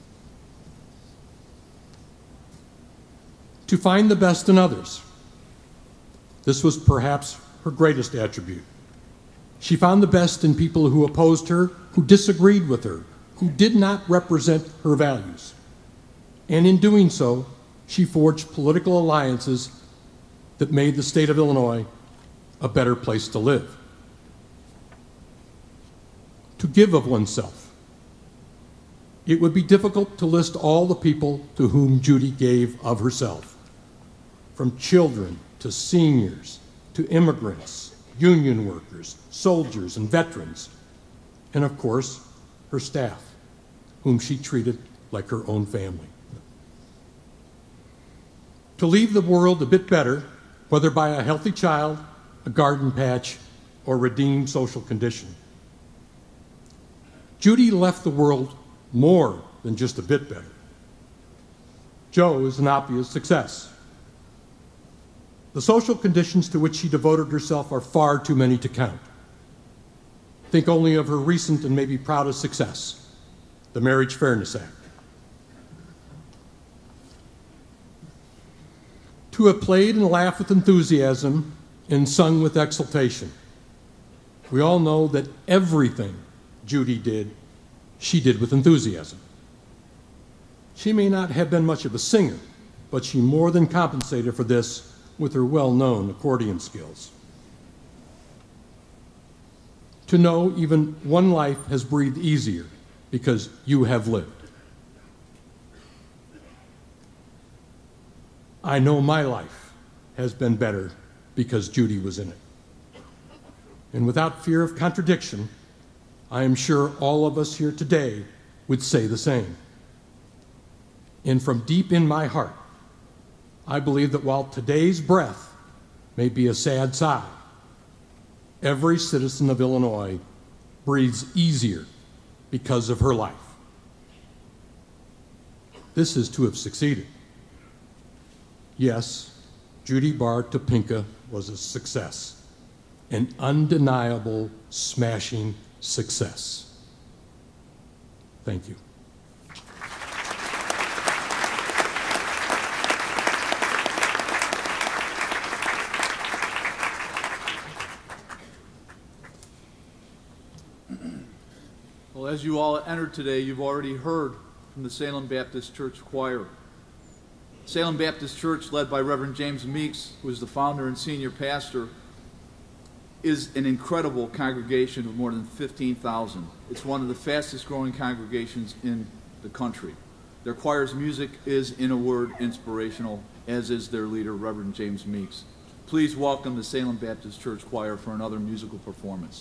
To find the best in others. This was perhaps her greatest attribute. She found the best in people who opposed her, who disagreed with her, who did not represent her values. And in doing so, she forged political alliances that made the state of Illinois a better place to live. To give of oneself. It would be difficult to list all the people to whom Judy gave of herself, from children to seniors to immigrants, union workers, soldiers, and veterans, and of course, her staff, whom she treated like her own family. To leave the world a bit better, whether by a healthy child, a garden patch, or redeemed social condition. Judy left the world more than just a bit better. Joe is an obvious success. The social conditions to which she devoted herself are far too many to count. Think only of her recent and maybe proudest success, the Marriage Fairness Act. To have played and laughed with enthusiasm and sung with exultation. We all know that everything Judy did, she did with enthusiasm. She may not have been much of a singer, but she more than compensated for this with her well-known accordion skills. To know even one life has breathed easier because you have lived. I know my life has been better because Judy was in it. And without fear of contradiction, I am sure all of us here today would say the same. And from deep in my heart, I believe that while today's breath may be a sad sigh, every citizen of Illinois breathes easier because of her life. This is to have succeeded. Yes, Judy Baar Topinka was a success, an undeniable, smashing success. Thank you. Well, as you all entered today, you've already heard from the Salem Baptist Church Choir. Salem Baptist Church, led by Reverend James Meeks, who is the founder and senior pastor, is an incredible congregation of more than 15,000. It's one of the fastest growing congregations in the country. Their choir's music is, in a word, inspirational, as is their leader, Reverend James Meeks. Please welcome the Salem Baptist Church Choir for another musical performance.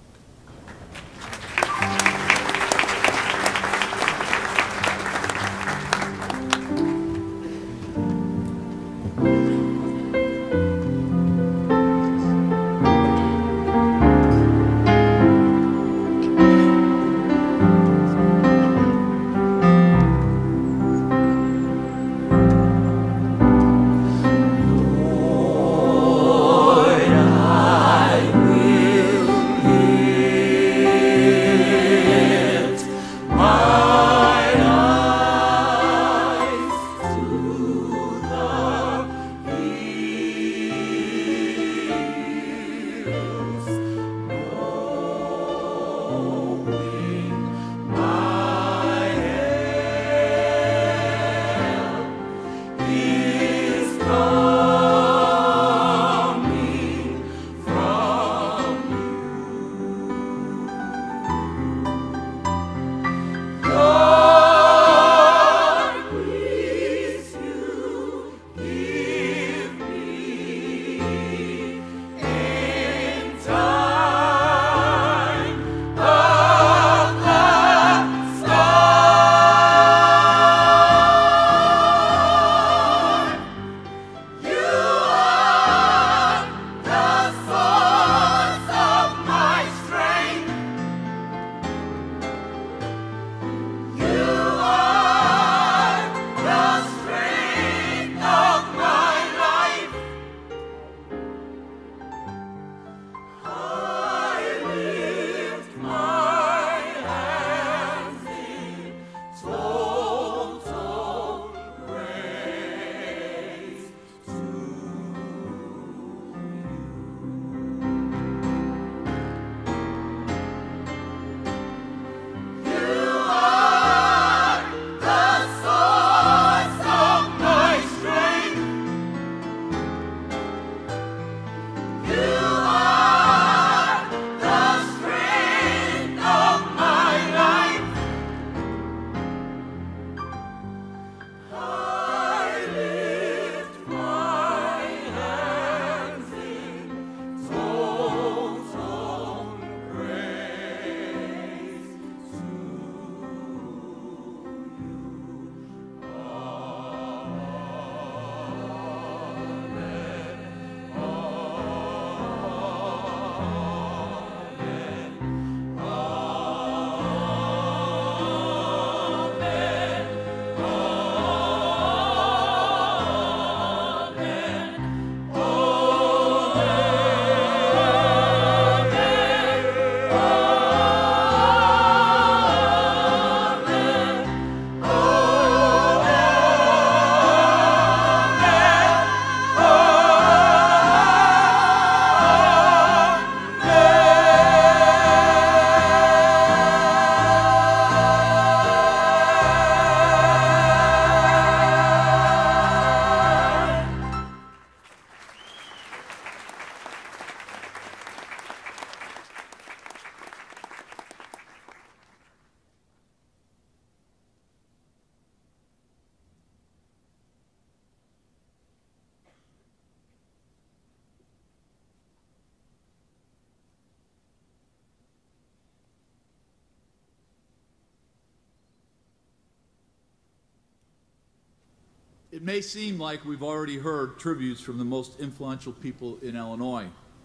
It may seem like we've already heard tributes from the most influential people in Illinois,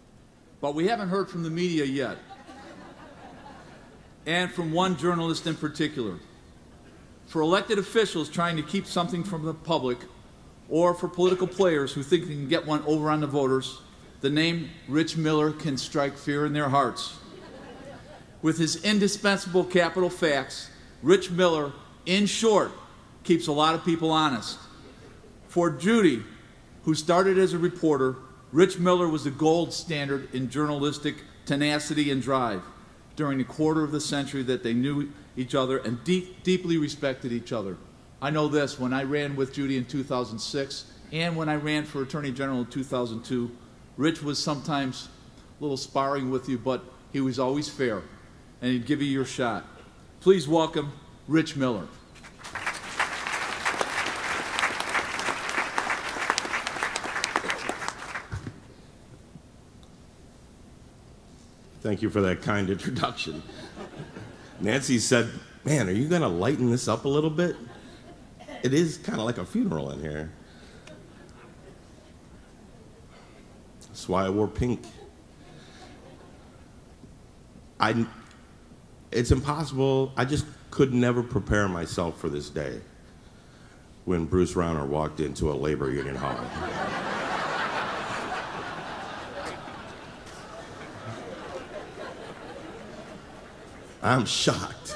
but we haven't heard from the media yet, and from one journalist in particular. For elected officials trying to keep something from the public, or for political players who think they can get one over on the voters, the name Rich Miller can strike fear in their hearts. With his indispensable capital facts, Rich Miller, in short, keeps a lot of people honest. For Judy, who started as a reporter, Rich Miller was the gold standard in journalistic tenacity and drive during the quarter of the century that they knew each other and deeply respected each other. I know this, when I ran with Judy in 2006 and when I ran for Attorney General in 2002, Rich was sometimes little sparring with you, but he was always fair, and he'd give you your shot. Please welcome Rich Miller. Thank you for that kind introduction. Nancy said, man, are you going to lighten this up a little bit? It is kind of like a funeral in here. That's why I wore pink. It's impossible. I just could never prepare myself for this day when Bruce Rauner walked into a labor union hall. I'm shocked.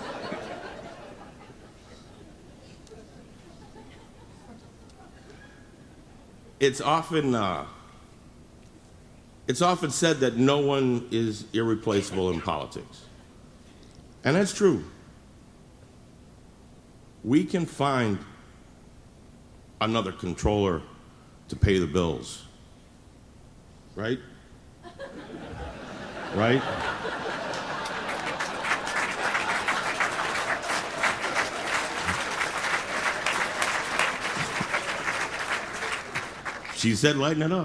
It's often said that no one is irreplaceable in politics. And that's true. We can find another controller to pay the bills. Right? Right? She said, lighten it up.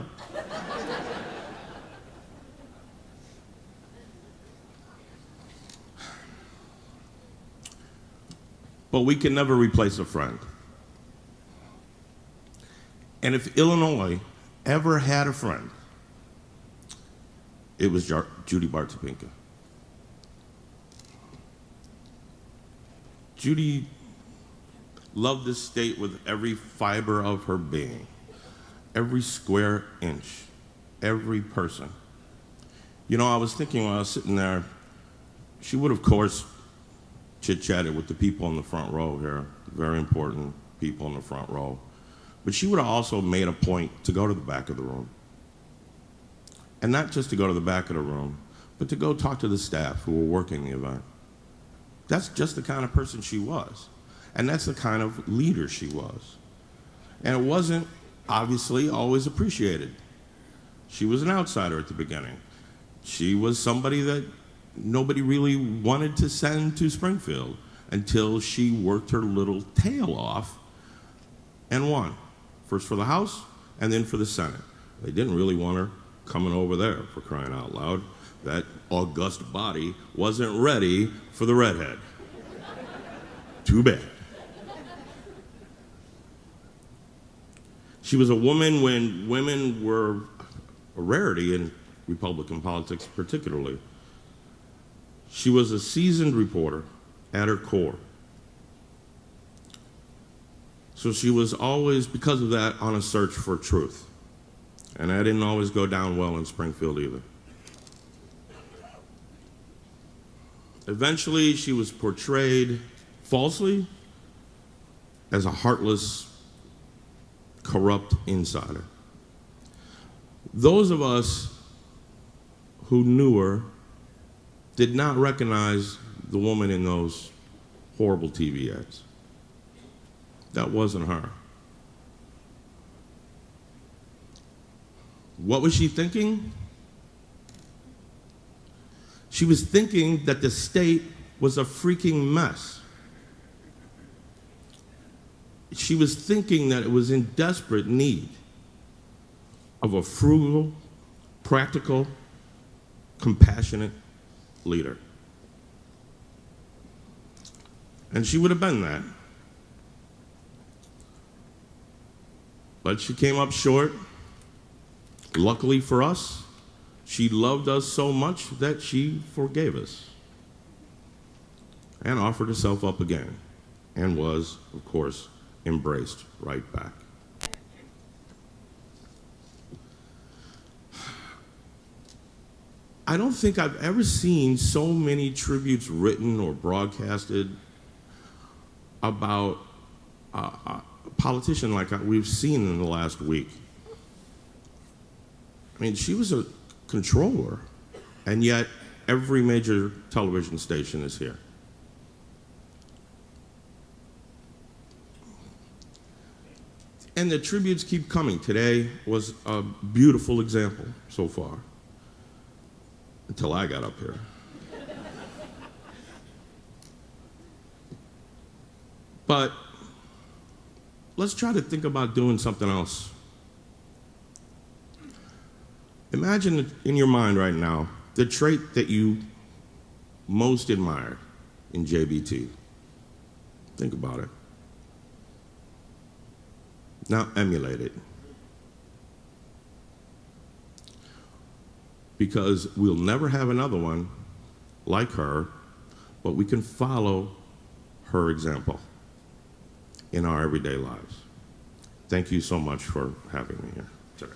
But we can never replace a friend. And if Illinois ever had a friend, it was Judy Baar Topinka. Judy loved this state with every fiber of her being. Every square inch, every person. You know, I was thinking while I was sitting there, she would, of course, chit-chatted with the people in the front row here, very important people in the front row. But she would have also made a point to go to the back of the room. And not just to go to the back of the room, but to go talk to the staff who were working the event. That's just the kind of person she was. And that's the kind of leader she was. And it wasn't obviously always appreciated. She was an outsider at the beginning. She was somebody that nobody really wanted to send to Springfield until she worked her little tail off and won. First for the House and then for the Senate. They didn't really want her coming over there, for crying out loud. That august body wasn't ready for the redhead. Too bad. She was a woman when women were a rarity in Republican politics particularly. She was a seasoned reporter at her core. So she was always, because of that, on a search for truth. And that didn't always go down well in Springfield either. Eventually, she was portrayed falsely as a heartless, corrupt insider. Those of us who knew her did not recognize the woman in those horrible TV ads. That wasn't her. What was she thinking? She was thinking that the state was a freaking mess. She was thinking that it was in desperate need of a frugal, practical, compassionate leader. And she would have been that. But she came up short. Luckily for us, she loved us so much that she forgave us and offered herself up again and was, of course, embraced right back. I don't think I've ever seen so many tributes written or broadcasted about a politician like we've seen in the last week. I mean, she was a controller, and yet every major television station is here. And the tributes keep coming. Today was a beautiful example so far. until I got up here. But let's try to think about doing something else. Imagine in your mind right now the trait that you most admired in JBT. Think about it. Now emulate it. Because we'll never have another one like her, but we can follow her example in our everyday lives. Thank you so much for having me here today.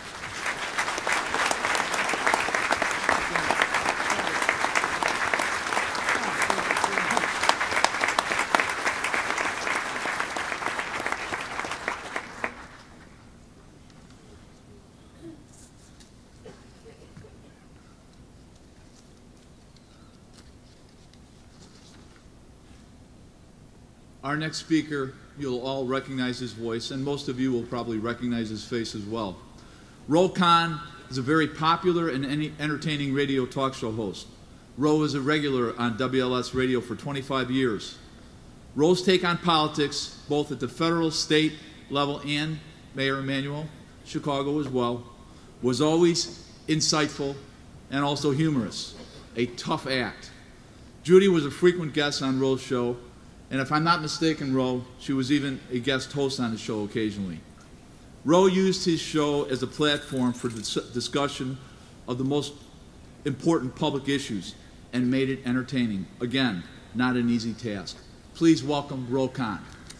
Our next speaker, you'll all recognize his voice, and most of you will probably recognize his face as well. Ro Khan is a very popular and entertaining radio talk show host. Ro is a regular on WLS radio for 25 years. Ro's take on politics, both at the federal, state level, and Mayor Emanuel, Chicago as well, was always insightful and also humorous, a tough act. Judy was a frequent guest on Ro's show, and if I'm not mistaken, Ro, she was even a guest host on the show occasionally. Ro used his show as a platform for discussion of the most important public issues and made it entertaining. Again, not an easy task. Please welcome Ro Khan.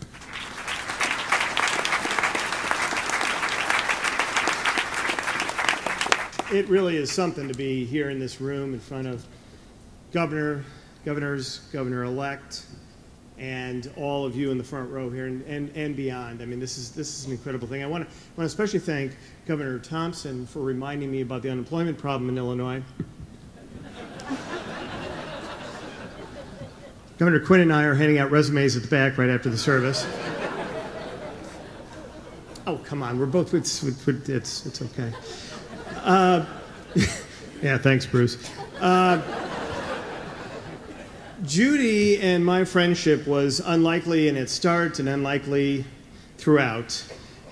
It really is something to be here in this room in front of governors, governor-elect, and all of you in the front row here and beyond. I mean, this is an incredible thing. I want to especially thank Governor Thompson for reminding me about the unemployment problem in Illinois. Governor Quinn and I are handing out resumes at the back right after the service. Oh, come on, we're both, it's okay. Yeah, thanks, Bruce. Judy and my friendship was unlikely in its start and unlikely throughout.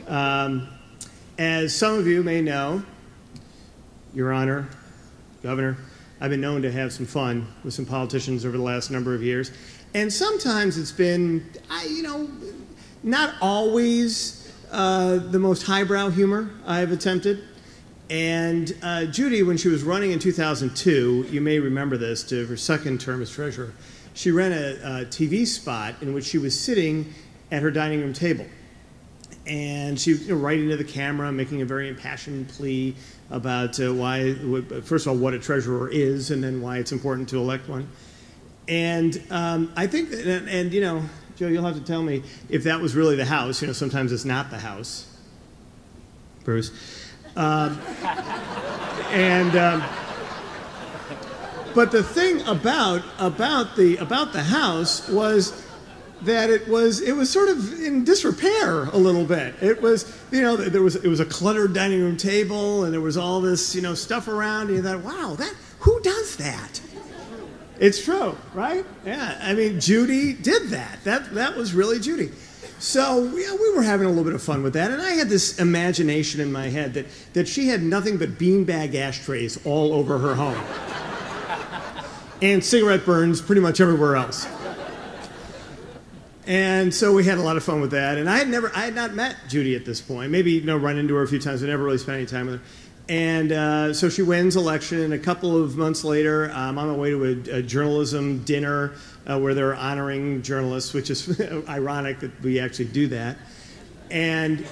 As some of you may know, Your Honor, Governor, I've been known to have some fun with some politicians over the last number of years. And sometimes it's been, not always the most highbrow humor I've attempted. And Judy, when she was running in 2002, you may remember this, to her second term as treasurer, she ran a TV spot in which she was sitting at her dining room table. And she was right into the camera, making a very impassioned plea about why, first of all, what a treasurer is, and then why it's important to elect one. And I think, Joe, you'll have to tell me if that was really the House. Sometimes it's not the House. Bruce. But the thing about the House was that it was sort of in disrepair a little bit. It was, it was a cluttered dining room table, and there was all this, stuff around, and you thought, wow, who does that? It's true, right? Yeah, I mean, Judy did that. That was really Judy. So yeah, we were having a little bit of fun with that, and I had this imagination in my head that she had nothing but beanbag ashtrays all over her home, and cigarette burns pretty much everywhere else. And so we had a lot of fun with that, and I had not met Judy at this point. Maybe run into her a few times, but never really spent any time with her. And so she wins election, and a couple of months later, I'm on my way to a journalism dinner where they're honoring journalists, which is ironic that we actually do that. And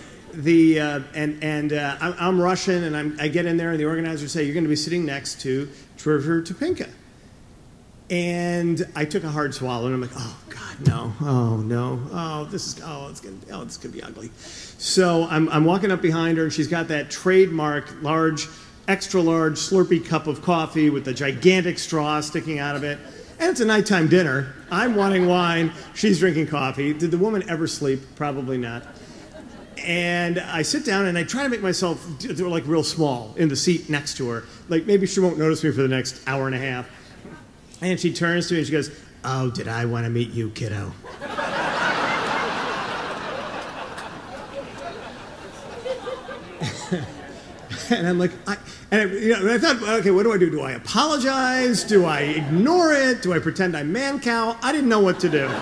I'm Russian, and I get in there, and the organizers say, you're going to be sitting next to Judy Topinka. And I took a hard swallow, and I'm like, oh God, no, oh no, it's gonna be ugly. So I'm walking up behind her, and she's got that trademark extra large Slurpee cup of coffee with the gigantic straw sticking out of it. And it's a nighttime dinner. I'm wanting wine, she's drinking coffee. Did the woman ever sleep? Probably not. And I sit down and I try to make myself like real small in the seat next to her. Like maybe she won't notice me for the next hour and a half. And she turns to me and she goes, "Oh, did I want to meet you, kiddo?" And I'm like, I thought, okay, what do I do? Do I apologize? Do I ignore it? Do I pretend I'm man-cow? I didn't know what to do.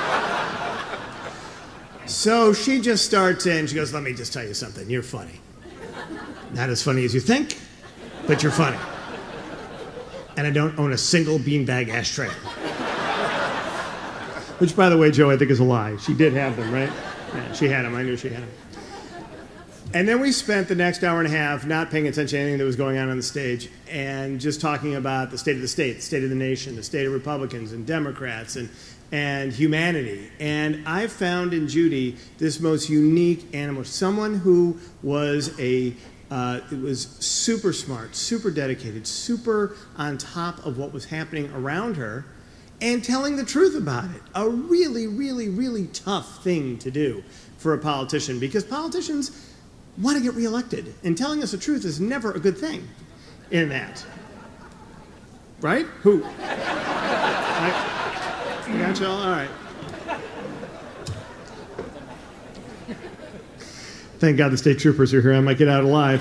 So she just starts in. She goes, "Let me just tell you something. You're funny. Not as funny as you think, but you're funny. And I don't own a single beanbag ashtray." Which, by the way, Joe, I think is a lie. She did have them, right? Yeah, she had them. I knew she had them. And then we spent the next hour and a half not paying attention to anything that was going on the stage and just talking about the state of the state, the state of the nation, the state of Republicans and Democrats and humanity. And I found in Judy this most unique animal, someone who was was super smart, super dedicated, super on top of what was happening around her and telling the truth about it. A really, really, really tough thing to do for a politician because politicians want to get reelected, and telling us the truth is never a good thing in that. Right? Who? I got you all? All right. Thank God the state troopers are here. I might get out alive.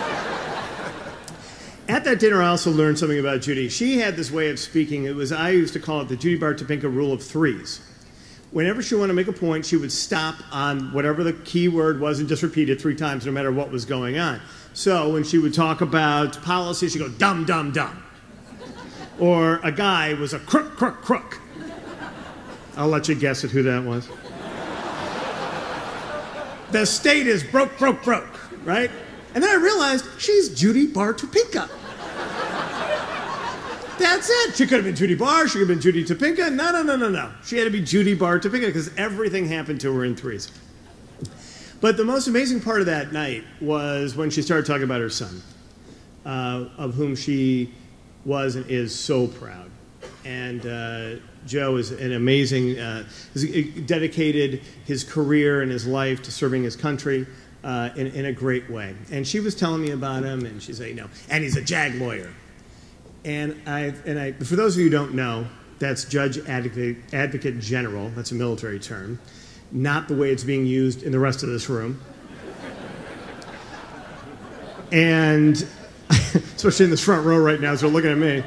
At that dinner, I also learned something about Judy. She had this way of speaking. I used to call it the Judy Baar Topinka rule of threes. Whenever she wanted to make a point, she would stop on whatever the key word was and just repeat it 3 times no matter what was going on. So when she would talk about policy, she'd go, "Dumb, dumb, dumb." Or a guy was a crook, crook, crook. I'll let you guess at who that was. The state is broke, broke, broke, right? And then I realized she's Judy Baar Topinka. That's it. She could have been Judy Baar. She could have been Judy Topinka. No. She had to be Judy Baar Topinka because everything happened to her in threes. But the most amazing part of that night was when she started talking about her son, of whom she was and is so proud. And Joe is an amazing, has dedicated his career and his life to serving his country in a great way. And she was telling me about him, and she said, and he's a JAG lawyer. And for those of you who don't know, that's Judge Advocate General. That's a military term. Not the way it's being used in the rest of this room. And especially in this front row right now as they're looking at me.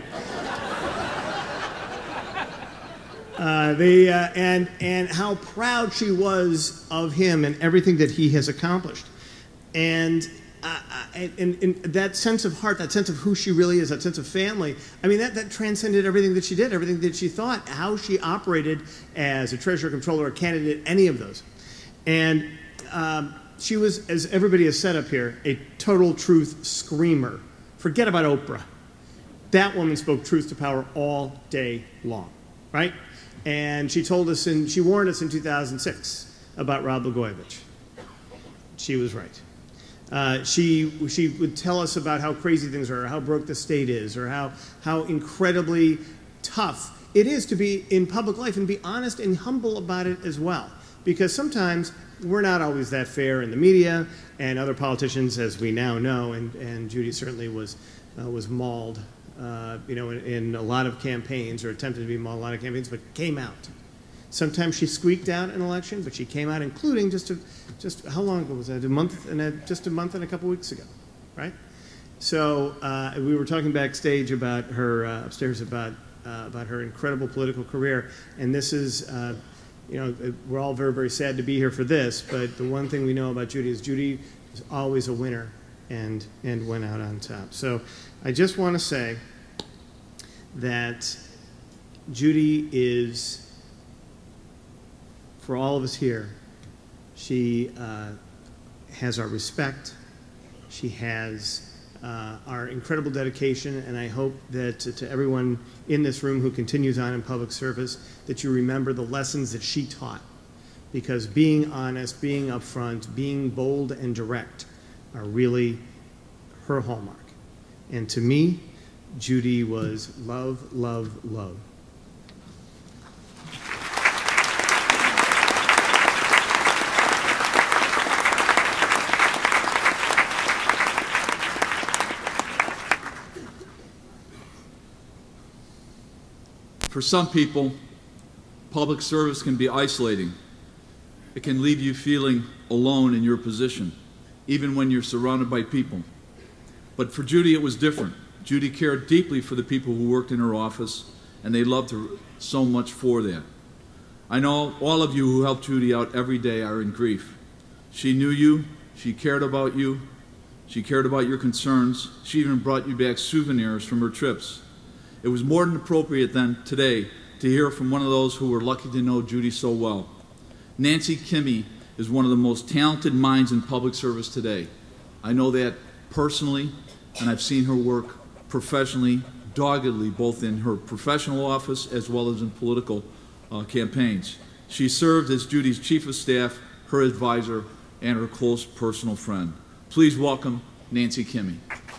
And how proud she was of him and everything that he has accomplished. And that sense of heart, that sense of who she really is, that sense of family, I mean, that transcended everything that she did, everything that she thought, how she operated as a treasurer, comptroller, a candidate, any of those. And she was, as everybody has said up here, a total truth screamer. Forget about Oprah. That woman spoke truth to power all day long, right? And she told us, she warned us in 2006 about Rod Blagojevich. She was right. She would tell us about how crazy things are, or how broke the state is, or how incredibly tough it is to be in public life and be honest and humble about it as well. Because sometimes we're not always that fair in the media, and other politicians, as we now know, and Judy certainly was mauled, in a lot of campaigns, or attempted to be mauled in a lot of campaigns, but came out. Sometimes she squeaked out an election, but she came out, including just how long ago was that? Just a month and a couple weeks ago, right? So we were talking backstage about her upstairs about her incredible political career, and this is, we're all very, very sad to be here for this. But the one thing we know about Judy is Judy was always a winner and went out on top. So I just want to say that Judy is, for all of us here, she has our respect. She has our incredible dedication, and I hope that to everyone in this room who continues on in public service, that you remember the lessons that she taught. Because being honest, being upfront, being bold and direct are really her hallmark. And to me, Judy was love, love, love. For some people, public service can be isolating. It can leave you feeling alone in your position, even when you're surrounded by people. But for Judy, it was different. Judy cared deeply for the people who worked in her office, and they loved her so much for that. I know all of you who help Judy out every day are in grief. She knew you, she cared about you, she cared about your concerns, she even brought you back souvenirs from her trips. It was more than appropriate then, today, to hear from one of those who were lucky to know Judy so well. Nancy Kimmey is one of the most talented minds in public service today. I know that personally, and I've seen her work professionally, doggedly, both in her professional office as well as in political campaigns. She served as Judy's chief of staff, her advisor, and her close personal friend. Please welcome Nancy Kimmey.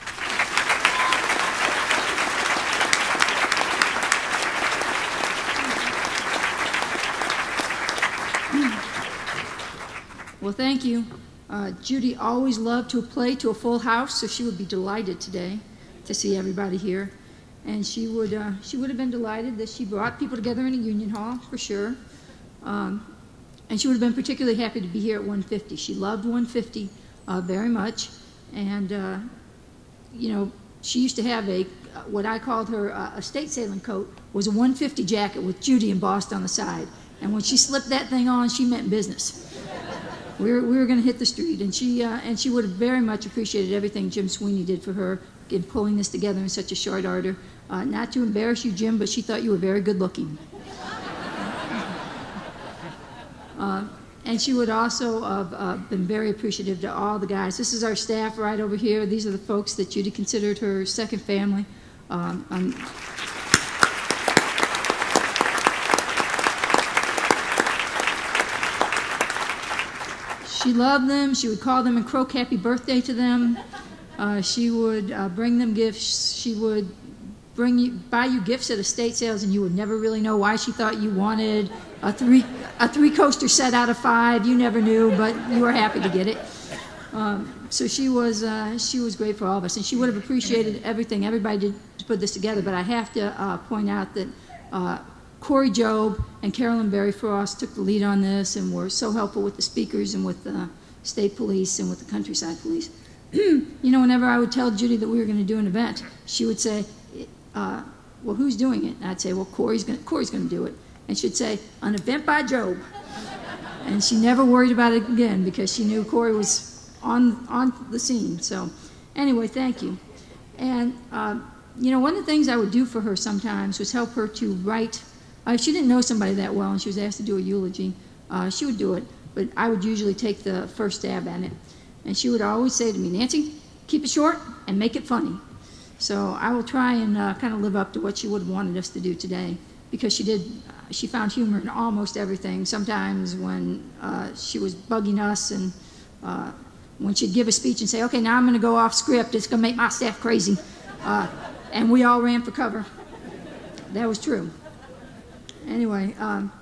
Well, thank you. Judy always loved to play to a full house, so she would be delighted today to see everybody here. And she would have been delighted that she brought people together in a union hall, for sure. And she would have been particularly happy to be here at 150. She loved 150 very much. And, you know, she used to have what I called her estate sailing coat, was a 150 jacket with Judy embossed on the side. And when she slipped that thing on, she meant business. We were going to hit the street, and she would have very much appreciated everything Jim Sweeney did for her in pulling this together in such a short order. Not to embarrass you, Jim, but she thought you were very good looking. And she would also have been very appreciative to all the guys. This is our staff right over here. These are the folks that Judy considered her second family. She loved them. She would call them and croak happy birthday to them. She would bring them gifts. She would buy you gifts at estate sales, and you would never really know why she thought you wanted a three coaster set out of 5. You never knew, but you were happy to get it. So she was great for all of us, and she would have appreciated everything everybody did to put this together. But I have to point out that Corey Jobe and Carolyn Berry Frost took the lead on this and were so helpful with the speakers and with the state police and with the countryside police. You know, whenever I would tell Judy that we were going to do an event, she would say, well, who's doing it? And I'd say, well, Corey's going to do it. And she'd say, an event by Jobe. And she never worried about it again because she knew Corey was on the scene. So anyway, thank you. And, you know, one of the things I would do for her sometimes was help her to write. If she didn't know somebody that well and she was asked to do a eulogy, she would do it, but I would usually take the first stab at it. And she would always say to me, Nancy, keep it short and make it funny. So I will try and kind of live up to what she would have wanted us to do today, because she found humor in almost everything. Sometimes when she was bugging us, and when she'd give a speech and say, okay, now I'm going to go off script, it's going to make my staff crazy. And we all ran for cover. That was true. Anyway,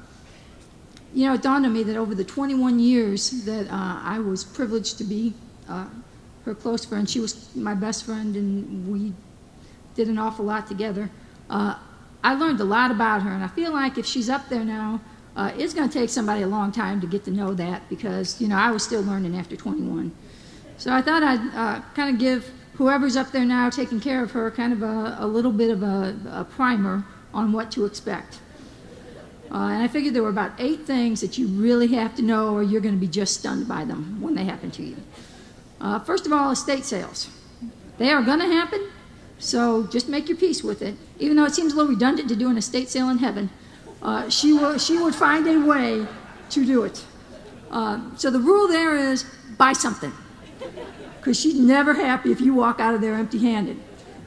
you know, it dawned on me that over the 21 years that I was privileged to be her close friend, she was my best friend, and we did an awful lot together. I learned a lot about her, and I feel like if she's up there now, it's going to take somebody a long time to get to know that, because, you know, I was still learning after 21. So I thought I'd kind of give whoever's up there now taking care of her kind of a little bit of a primer on what to expect. And I figured there were about 8 things that you really have to know, or you're going to be just stunned by them when they happen to you. First of all, estate sales. They are going to happen, so just make your peace with it. Even though it seems a little redundant to do an estate sale in heaven, she would find a way to do it. So the rule there is buy something, because she's never happy if you walk out of there empty-handed.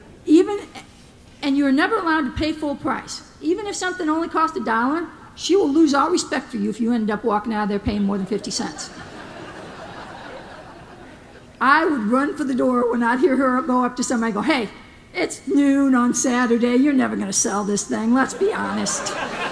And you're never allowed to pay full price. Even if something only cost $1, she will lose all respect for you if you end up walking out of there paying more than 50 cents. I would run for the door when I'd hear her go up to somebody and go, hey, it's noon on Saturday, you're never going to sell this thing, let's be honest.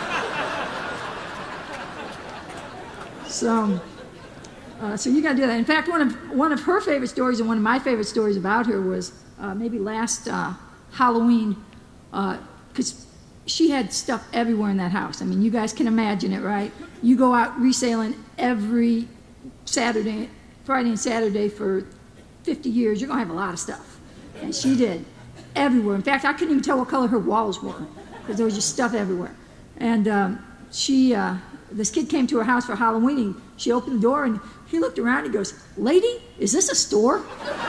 So you got to do that. In fact, one of her favorite stories and one of my favorite stories about her was maybe last Halloween, because she had stuff everywhere in that house. I mean, you guys can imagine it, right? You go out reselling every Friday and Saturday for 50 years, you're going to have a lot of stuff. And she did, everywhere. In fact, I couldn't even tell what color her walls were because there was just stuff everywhere. And this kid came to her house for Halloween, and she opened the door, and he looked around, and he goes, "Lady, is this a store?"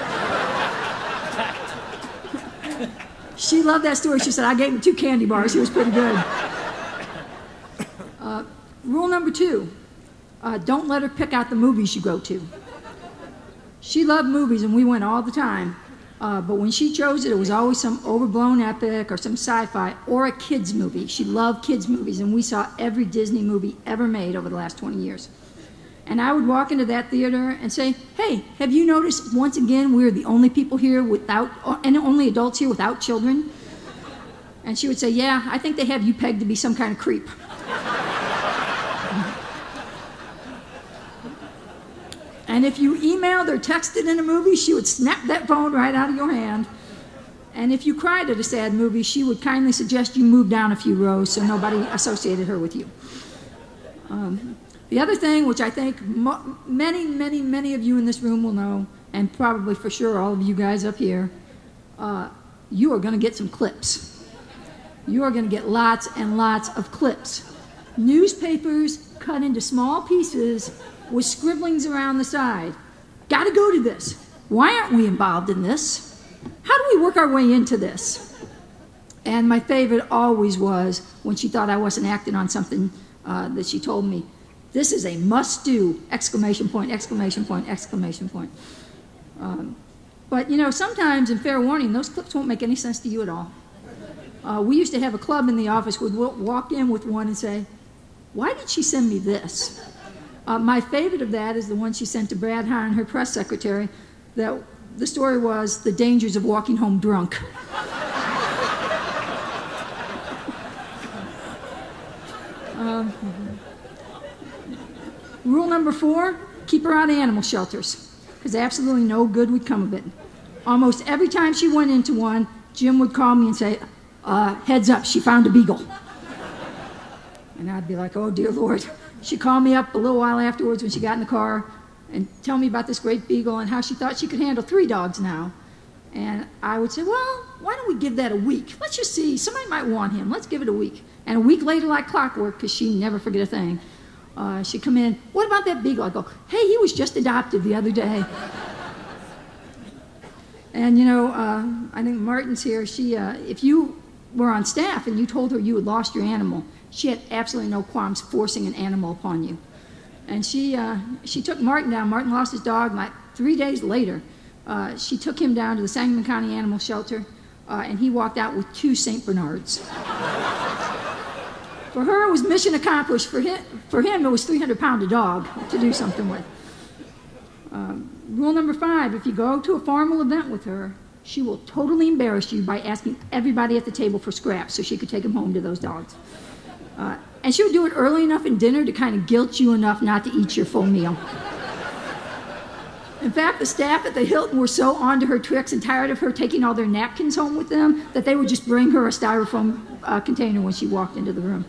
She loved that story. She said, "I gave him 2 candy bars. He was pretty good." Rule number 2, don't let her pick out the movies you go to. She loved movies, and we went all the time. But when she chose it, it was always some overblown epic or some sci-fi or a kid's movie. She loved kids' movies, and we saw every Disney movie ever made over the last 20 years. And I would walk into that theater and say, "Hey, have you noticed once again we're the only people here and only adults here without children?" And she would say, "Yeah, I think they have you pegged to be some kind of creep." And if you emailed or texted in a movie, she would snap that phone right out of your hand. And if you cried at a sad movie, she would kindly suggest you move down a few rows so nobody associated her with you. The other thing, which I think many of you in this room will know, and probably for sure all of you guys up here, you are going to get some clips. You are going to get lots and lots of clips. Newspapers cut into small pieces with scribblings around the side. Got to go to this. Why aren't we involved in this? How do we work our way into this? And my favorite always was when she thought I wasn't acting on something that she told me. "This is a must-do!" Exclamation point, exclamation point, exclamation point. But, you know, sometimes, in fair warning, those clips won't make any sense to you at all. We used to have a club in the office where we'd walk in with one and say, "Why did she send me this?" My favorite of that is the one she sent to Brad Hahn, her press secretary, that the story was "The Dangers of Walking Home Drunk." Rule number 4, keep her out of animal shelters, because absolutely no good would come of it. Almost every time she went into one, Jim would call me and say, "Heads up, she found a beagle." And I'd be like, "Oh, dear Lord." She'd call me up a little while afterwards when she got in the car and tell me about this great beagle and how she thought she could handle 3 dogs now. And I would say, "Well, why don't we give that a week? Let's just see. Somebody might want him. Let's give it a week." And a week later, like clockwork, because she'd never forget a thing, she'd come in, "What about that beagle?" I go, "Hey, he was just adopted the other day." And, you know, I think Martin's here. If you were on staff and you told her you had lost your animal, she had absolutely no qualms forcing an animal upon you. And she took Martin down. Martin lost his dog. Like 3 days later, she took him down to the Sangamon County Animal Shelter, and he walked out with 2 St. Bernards. For her, it was mission accomplished. For him, it was 300-pound a dog to do something with. Rule number 5, if you go to a formal event with her, she will totally embarrass you by asking everybody at the table for scraps so she could take them home to those dogs. And she would do it early enough in dinner to kind of guilt you enough not to eat your full meal. In fact, the staff at the Hilton were so onto her tricks and tired of her taking all their napkins home with them that they would just bring her a styrofoam container when she walked into the room.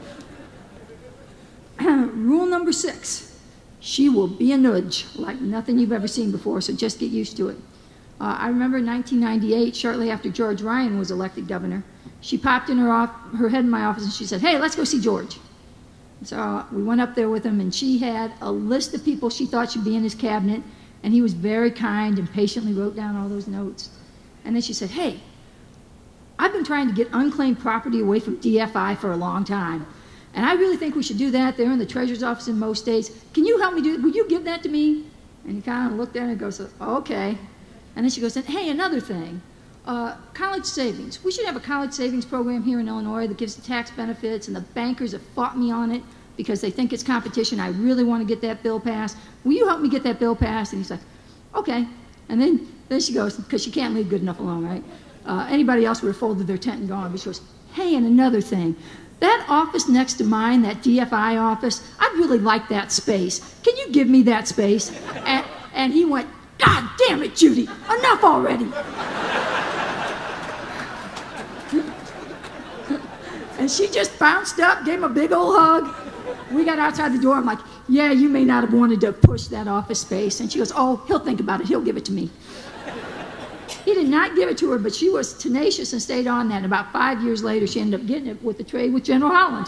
Rule number 6, she will be a nudge like nothing you've ever seen before, so just get used to it. I remember in 1998, shortly after George Ryan was elected governor, she popped in her head in my office and she said, "Hey, let's go see George." So we went up there with him, and she had a list of people she thought should be in his cabinet, and he was very kind and patiently wrote down all those notes. And then she said, "Hey, I've been trying to get unclaimed property away from DFI for a long time, and I really think we should do that. They're in the treasurer's office in most states. Can you help me do it? Will you give that to me?" And he kind of looked at her and goes, "Okay." And then she goes, "Hey, another thing, college savings. We should have a college savings program here in Illinois that gives the tax benefits, and the bankers have fought me on it because they think it's competition. I really want to get that bill passed. Will you help me get that bill passed?" And he's like, "Okay." And then she goes, because she can't leave good enough alone, right? Anybody else would have folded their tent and gone, but she goes, "Hey, and another thing. That office next to mine, that DFI office, I'd really like that space. Can you give me that space?" And he went, "God damn it, Judy, enough already." And she just bounced up, gave him a big old hug. We got outside the door. I'm like, yeah, you may not have wanted to push that office space. And she goes, oh, he'll think about it. He'll give it to me. He did not give it to her, but she was tenacious and stayed on that. And about 5 years later, she ended up getting it with the trade with General Holland.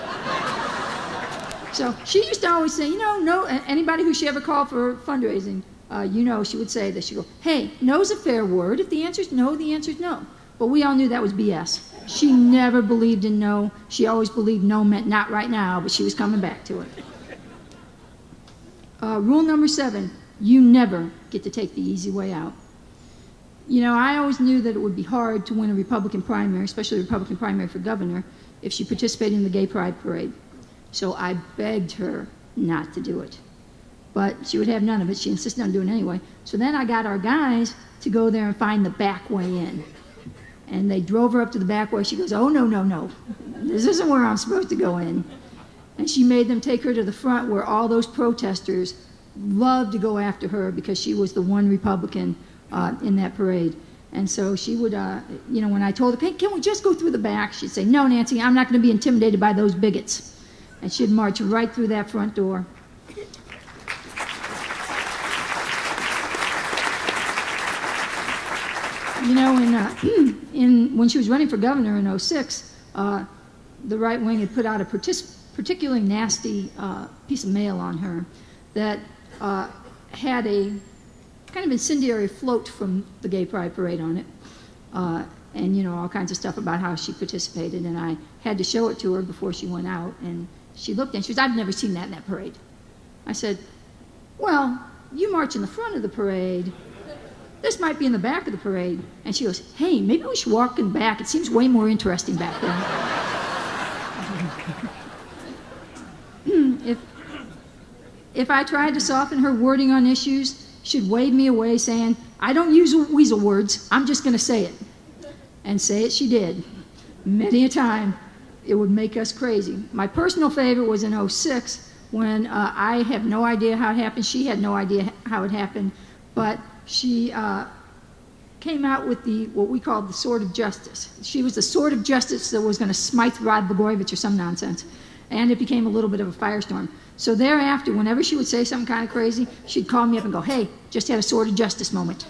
So she used to always say, you know, no, anybody who she ever called for fundraising, you know, she would say this. She'd go, hey, no's a fair word. If the answer's no, the answer's no. But we all knew that was BS. She never believed in no. She always believed no meant not right now, but she was coming back to it. Rule number 7, you never get to take the easy way out. You know, I always knew that it would be hard to win a Republican primary, especially a Republican primary for governor, if she participated in the Gay Pride Parade. So I begged her not to do it. But she would have none of it. She insisted on doing it anyway. So then I got our guys to go there and find the back way in. And they drove her up to the back way. She goes, oh, no, no, no. This isn't where I'm supposed to go in. And she made them take her to the front where all those protesters loved to go after her because she was the one Republican in that parade. And so she would, you know, when I told her, hey, can we just go through the back? She'd say, no, Nancy, I'm not going to be intimidated by those bigots. And she'd march right through that front door. You know, when she was running for governor in 2006, the right wing had put out a particularly nasty piece of mail on her that had a kind of incendiary float from the Gay Pride Parade on it, and, you know, all kinds of stuff about how she participated. And I had to show it to her before she went out, and she looked and she goes, I've never seen that in that parade. I said, well, you march in the front of the parade. This might be in the back of the parade. And she goes, hey, maybe we should walk in back. It seems way more interesting back there. If I tried to soften her wording on issues, she'd wave me away saying, I don't use weasel words. I'm just going to say it. And say it she did. Many a time. It would make us crazy. My personal favorite was in 2006 when I have no idea how it happened. She had no idea how it happened. But she came out with what we called the sword of justice. She was the sword of justice that was going to smite Rod Blagojevich or some nonsense. And it became a little bit of a firestorm. So thereafter, whenever she would say something kind of crazy, she'd call me up and go, hey, just had a sword of justice moment.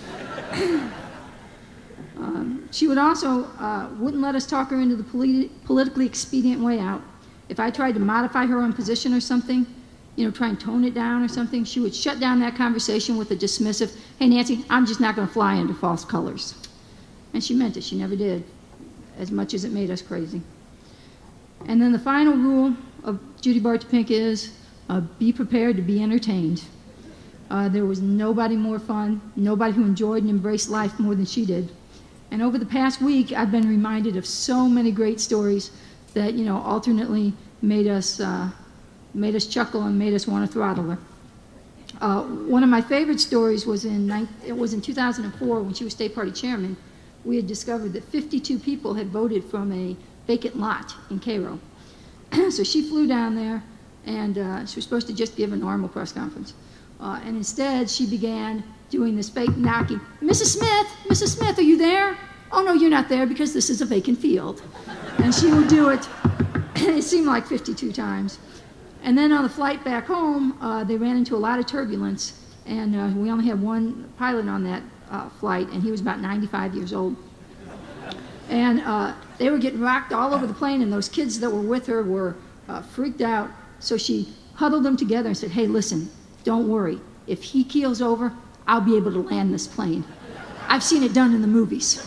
She would also wouldn't let us talk her into the politically expedient way out. If I tried to modify her own position or something, you know, try and tone it down or something, she would shut down that conversation with a dismissive, hey, Nancy, I'm just not going to fly under false colors. And she meant it. She never did, as much as it made us crazy. And then the final rule of Judy Baar Topinka is be prepared to be entertained. There was nobody more fun, nobody who enjoyed and embraced life more than she did. And over the past week, I've been reminded of so many great stories that, you know, alternately made us chuckle and made us want to throttle her. One of my favorite stories was in 2004 when she was state party chairman. We had discovered that 52 people had voted from a vacant lot in Cairo. So she flew down there, and she was supposed to just give a normal press conference. And instead, she began doing this fake knocking. Mrs. Smith, are you there? Oh, no, you're not there because this is a vacant field. And she would do it, it seemed like 52 times. And then on the flight back home, they ran into a lot of turbulence, and we only had one pilot on that flight, and he was about 95 years old. And they were getting rocked all over the plane, and those kids that were with her were freaked out. So she huddled them together and said, hey, listen, don't worry. If he keels over, I'll be able to land this plane. I've seen it done in the movies.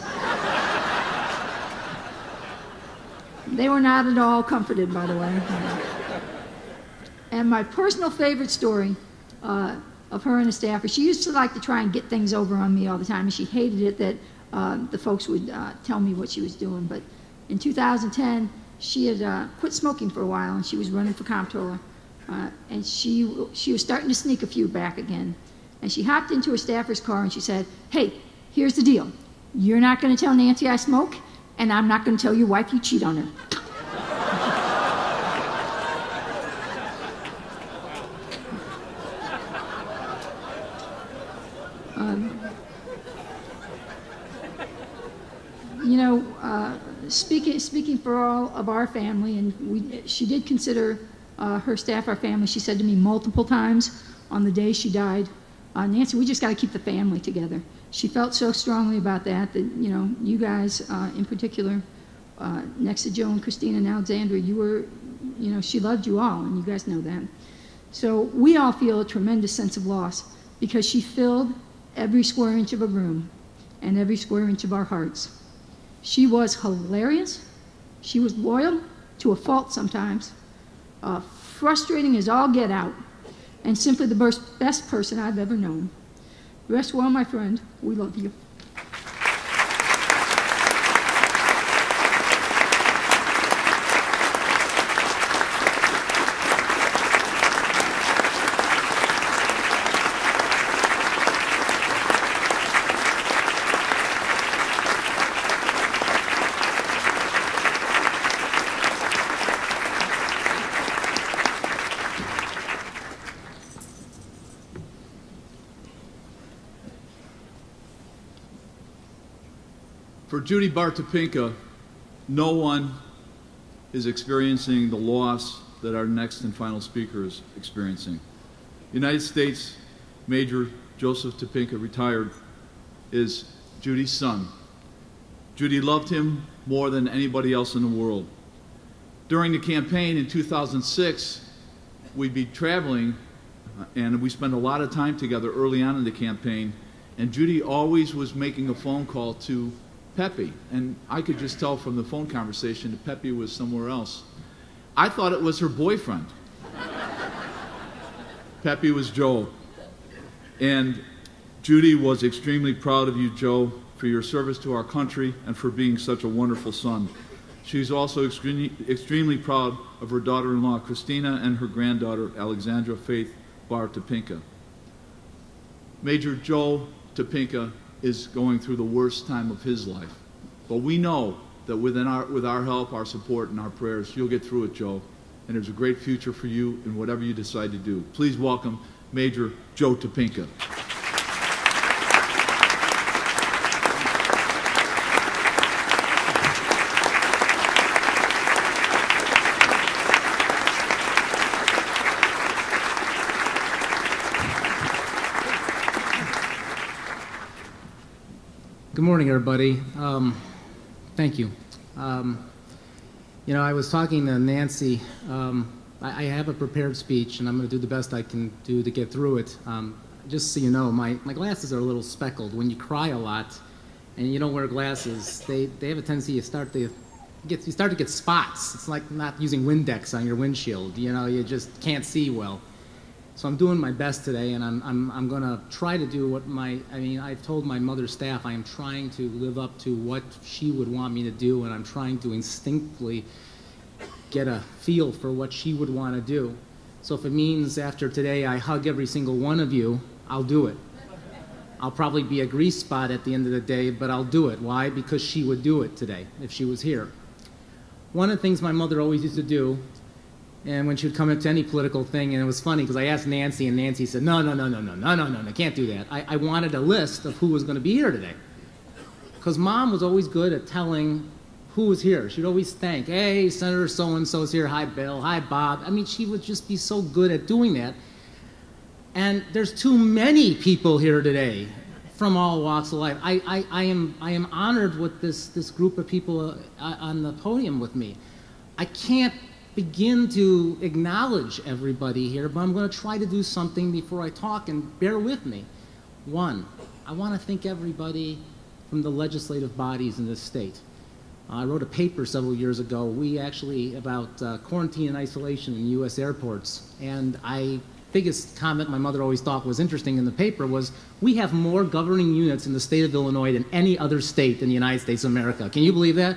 They were not at all comforted, by the way. And my personal favorite story of her and a staffer, she used to like to try and get things over on me all the time, and she hated it that the folks would tell me what she was doing. But in 2010, she had quit smoking for a while, and she was running for Comptroller. And she was starting to sneak a few back again. And she hopped into her staffer's car, and she said, hey, here's the deal. You're not going to tell Nancy I smoke, and I'm not going to tell your wife you cheat on her. speaking for all of our family, and she did consider her staff our family. She said to me multiple times on the day she died, Nancy, we just got to keep the family together. She felt so strongly about that you guys in particular, next to Joe and Christina and Alexandra, you were, she loved you all, and you guys know that. So we all feel a tremendous sense of loss because she filled every square inch of a room and every square inch of our hearts. She was hilarious. She was loyal to a fault sometimes, frustrating as all get out, and simply the best person I've ever known. Rest well, my friend. We love you. For Judy Baar Topinka, no one is experiencing the loss that our next and final speaker is experiencing. United States Major Joseph Topinka, retired, is Judy's son. Judy loved him more than anybody else in the world. During the campaign in 2006, we'd be traveling, and we spent a lot of time together early on in the campaign, and Judy always was making a phone call to Pepe, and I could just tell from the phone conversation that Pepe was somewhere else. I thought it was her boyfriend. Pepe was Joe. And Judy was extremely proud of you, Joe, for your service to our country and for being such a wonderful son. She's also extremely proud of her daughter-in-law, Christina, and her granddaughter, Alexandra Faith Baar Topinka. Major Joe Topinka is going through the worst time of his life. But we know that with our help, our support, and our prayers, you'll get through it, Joe. And there's a great future for you in whatever you decide to do. Please welcome Major Joe Topinka. Good morning, everybody. Thank you. I was talking to Nancy. I have a prepared speech, and I'm going to do the best I can do to get through it. Just so you know, my glasses are a little speckled. When you cry a lot and you don't wear glasses, they have a tendency you start to get spots. It's like not using Windex on your windshield. You just can't see well. So I'm doing my best today, and I'm going to try to do what I've told my mother's staff I am trying to live up to what she would want me to do, and I'm trying to instinctively get a feel for what she would want to do. So if it means after today I hug every single one of you, I'll do it. I'll probably be a grease spot at the end of the day, but I'll do it. Why? Because she would do it today if she was here. One of the things my mother always used to do, and when she would come into any political thing, and it was funny because I asked Nancy, and Nancy said, no, can't do that. I wanted a list of who was going to be here today. Because Mom was always good at telling who was here. She'd always thank, hey, Senator so-and-so's here, hi, Bill, hi, Bob. She would just be so good at doing that. And there's too many people here today from all walks of life. I am honored with this group of people on the podium with me. I can't begin to acknowledge everybody here, but I'm going to try to do something before I talk, and bear with me. One, I want to thank everybody from the legislative bodies in this state. I wrote a paper several years ago, about quarantine and isolation in U.S. airports, and biggest comment my mother always thought was interesting in the paper was, we have more governing units in the state of Illinois than any other state in the United States of America. Can you believe that?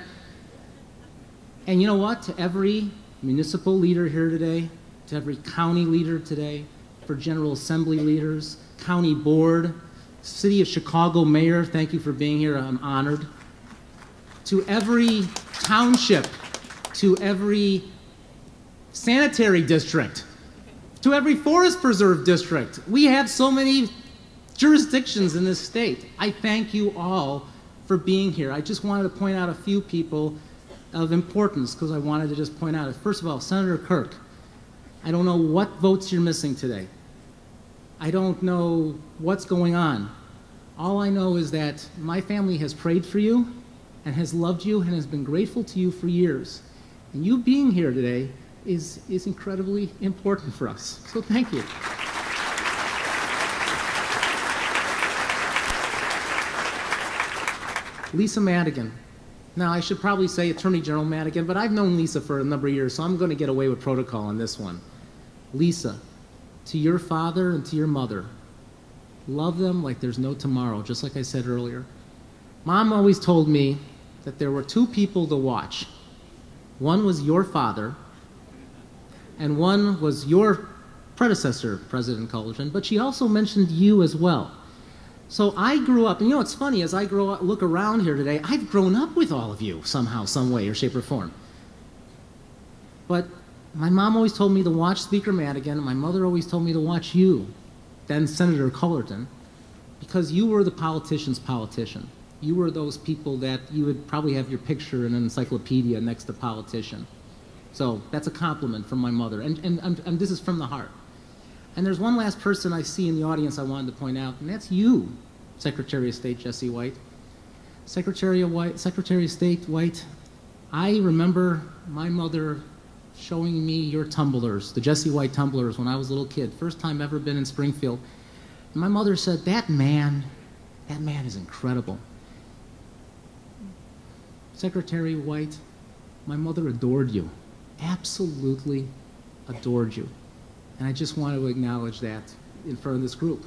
And you know what? To every municipal leader here today, to every county leader today, for General Assembly leaders, county board, City of Chicago mayor, thank you for being here, I'm honored. To every township, to every sanitary district, to every forest preserve district. We have so many jurisdictions in this state. I thank you all for for being here. I just wanted to point out a few people of importance because I wanted to just point out it. First of all, Senator Kirk, I don't know what votes you're missing today. I don't know what's going on. All I know is that my family has prayed for you and has loved you and has been grateful to you for years. And you being here today is incredibly important for us. So thank you. Lisa Madigan. Now, I should probably say Attorney General Madigan, but I've known Lisa for a number of years, so I'm going to get away with protocol on this one. Lisa, to your father and to your mother, love them like there's no tomorrow, just like I said earlier. Mom always told me that there were two people to watch. One was your father, and one was your predecessor, President Cullerton, but she also mentioned you as well. So I grew up, and you know what's funny, as I look around here today, I've grown up with all of you somehow, some way, or shape, or form. But my mom always told me to watch Speaker Madigan, and my mother always told me to watch you, then Senator Cullerton, because you were the politician's politician. You were those people that you would probably have your picture in an encyclopedia next to politician. So that's a compliment from my mother, and this is from the heart. And there's one last person I see in the audience I wanted to point out, and that's you, Secretary of State Jesse White. Secretary of State White, I remember my mother showing me your tumblers, the Jesse White tumblers, when I was a little kid, first time ever been in Springfield. And my mother said, that man is incredible. Secretary White, my mother adored you, absolutely adored you. And I just want to acknowledge that in front of this group.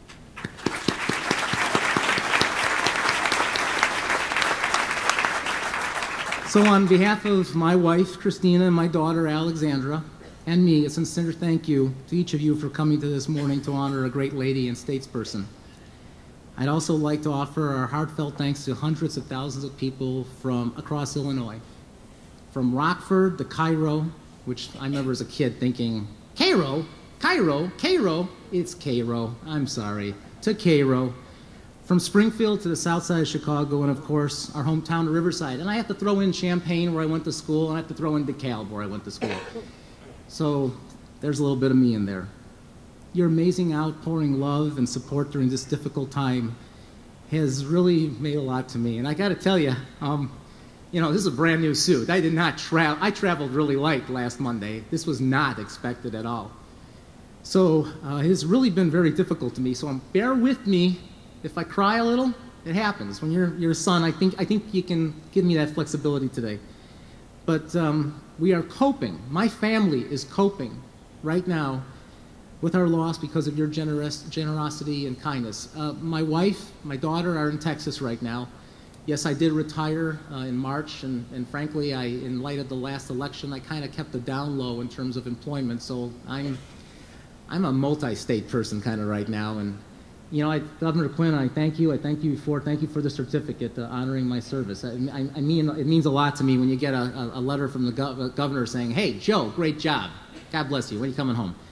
So on behalf of my wife, Christina, and my daughter, Alexandra, and me, a sincere thank you to each of you for coming to this morning to honor a great lady and statesperson. I'd also like to offer our heartfelt thanks to hundreds of thousands of people from across Illinois. From Rockford to Cairo, which I remember as a kid thinking, Cairo, it's Cairo, I'm sorry, to Cairo. From Springfield to the south side of Chicago, and of course, our hometown of Riverside. And I have to throw in Champaign, where I went to school, and I have to throw in DeKalb, where I went to school. So there's a little bit of me in there. Your amazing outpouring love and support during this difficult time has really made a lot to me. And I got to tell you, you know, this is a brand new suit. I did not travel. I traveled really light last Monday. This was not expected at all. So it's really been very difficult to me. So bear with me. If I cry a little, it happens. When you're a son, I think you can give me that flexibility today. But we are coping. My family is coping right now with our loss because of your generosity and kindness. My wife, my daughter are in Texas right now. Yes, I did retire in March, and frankly, in light of the last election, I kind of kept the down low in terms of employment. So I'm a multi-state person kind of right now, and you know, Governor Quinn, I thank you. I thank you for the certificate honoring my service. I mean, it means a lot to me when you get a letter from the governor saying, "Hey, Joe, great job. God bless you. When are you coming home?"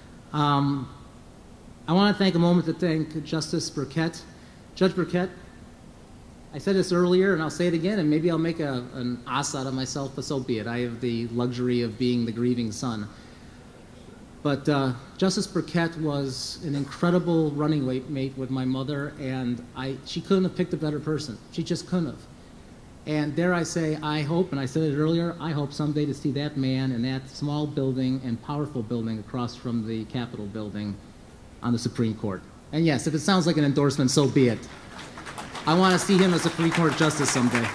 I want to thank Justice Burkett. Judge Burkett, I said this earlier, and I'll say it again, and maybe I'll make an ass out of myself, but so be it. I have the luxury of being the grieving son. But Justice Burkett was an incredible running mate with my mother, and she couldn't have picked a better person. She just couldn't have. And dare I say, I hope, and I said it earlier, I hope someday to see that man in that small building and powerful building across from the Capitol building on the Supreme Court. And yes, if it sounds like an endorsement, so be it. I want to see him as a Supreme Court justice someday.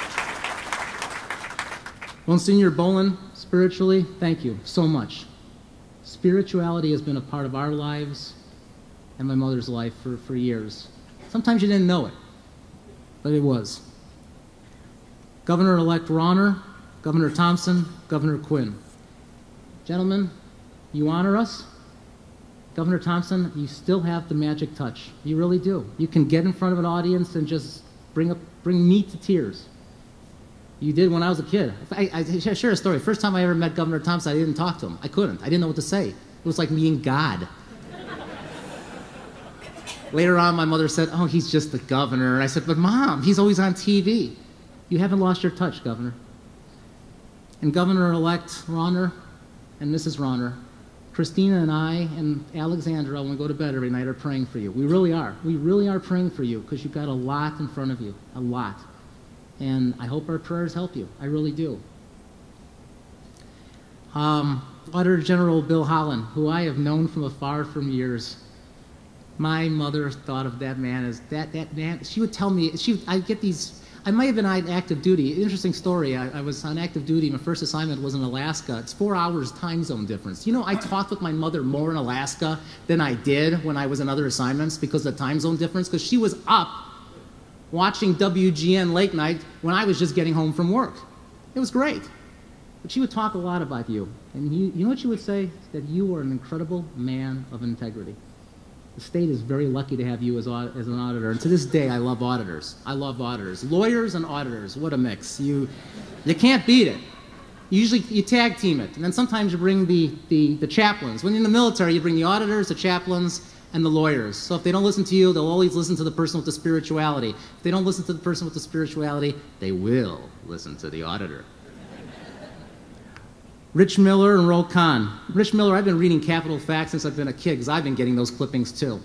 Monsignor Bolin, spiritually, thank you so much. Spirituality has been a part of our lives and my mother's life for years. Sometimes you didn't know it, but it was. Governor-elect Rauner, Governor Thompson, Governor Quinn. Gentlemen, you honor us. Governor Thompson, you still have the magic touch. You really do. You can get in front of an audience and just bring me to tears. You did when I was a kid. I share a story. First time I ever met Governor Thompson, I didn't talk to him. I couldn't. I didn't know what to say. It was like meeting God. Later on, my mother said, oh, he's just the governor. And I said, but Mom, he's always on TV. You haven't lost your touch, Governor. And Governor-elect Rauner and Mrs. Rauner, Christina and I and Alexandra, when we go to bed every night, are praying for you. We really are. We really are praying for you because you've got a lot in front of you, a lot. And I hope our prayers help you. I really do. Auditor General Bill Holland, who I have known from afar from years. My mother thought of that man as that man. She would tell me, I'd get these, I might have been on active duty. Interesting story. I was on active duty. My first assignment was in Alaska. It's 4 hours time zone difference. You know, I talked with my mother more in Alaska than I did when I was in other assignments because of the time zone difference, because she was up watching WGN late night when I was just getting home from work. It was great. But she would talk a lot about you. And you know what she would say? That you are an incredible man of integrity. The state is very lucky to have you as an auditor. And to this day, I love auditors. I love auditors. Lawyers and auditors, what a mix. You can't beat it. Usually you tag team it. And then sometimes you bring the chaplains. When you're in the military, you bring the auditors, the chaplains, and the lawyers. So if they don't listen to you, they'll always listen to the person with the spirituality. If they don't listen to the person with the spirituality, they will listen to the auditor. Rich Miller and Ro Khan. Rich Miller, I've been reading Capital Facts since I've been a kid because I've been getting those clippings too.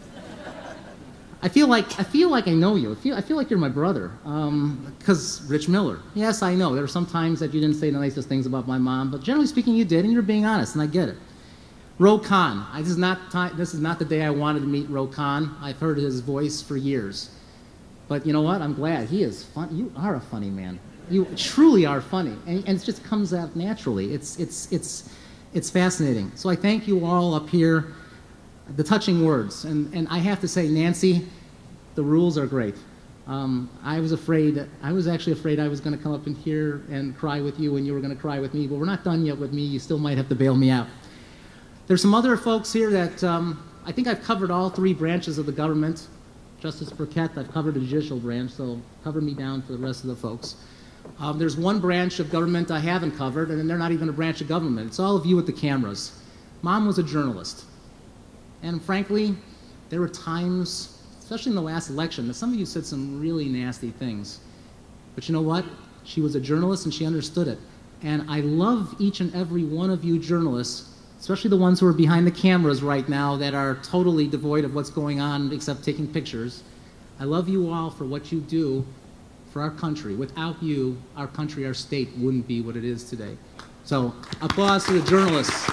I feel like I know you. I feel like you're my brother. Because Rich Miller. Yes, I know. There were some times that you didn't say the nicest things about my mom, but generally speaking, you did, and you're being honest, and I get it. Ro Khan. This is not the day I wanted to meet Ro Khan. I've heard his voice for years. But you know what? I'm glad. He is fun. You are a funny man. You truly are funny, and it just comes out naturally. It's fascinating. So I thank you all up here. The touching words, and I have to say, Nancy, the rules are great. I was actually afraid I was going to come up in here and cry with you, and you were going to cry with me. But we're not done yet with me. You still might have to bail me out. There's some other folks here that I think I've covered all three branches of the government. Justice Burkett, I've covered the judicial branch, so cover me down for the rest of the folks. There's one branch of government I haven't covered, and they're not even a branch of government. It's all of you with the cameras. Mom was a journalist. And frankly, there were times, especially in the last election, that some of you said some really nasty things. But you know what? She was a journalist, and she understood it. And I love each and every one of you journalists, especially the ones who are behind the cameras right now that are totally devoid of what's going on except taking pictures. I love you all for what you do for our country. Without you, our country, our state wouldn't be what it is today. So, applause to the journalists.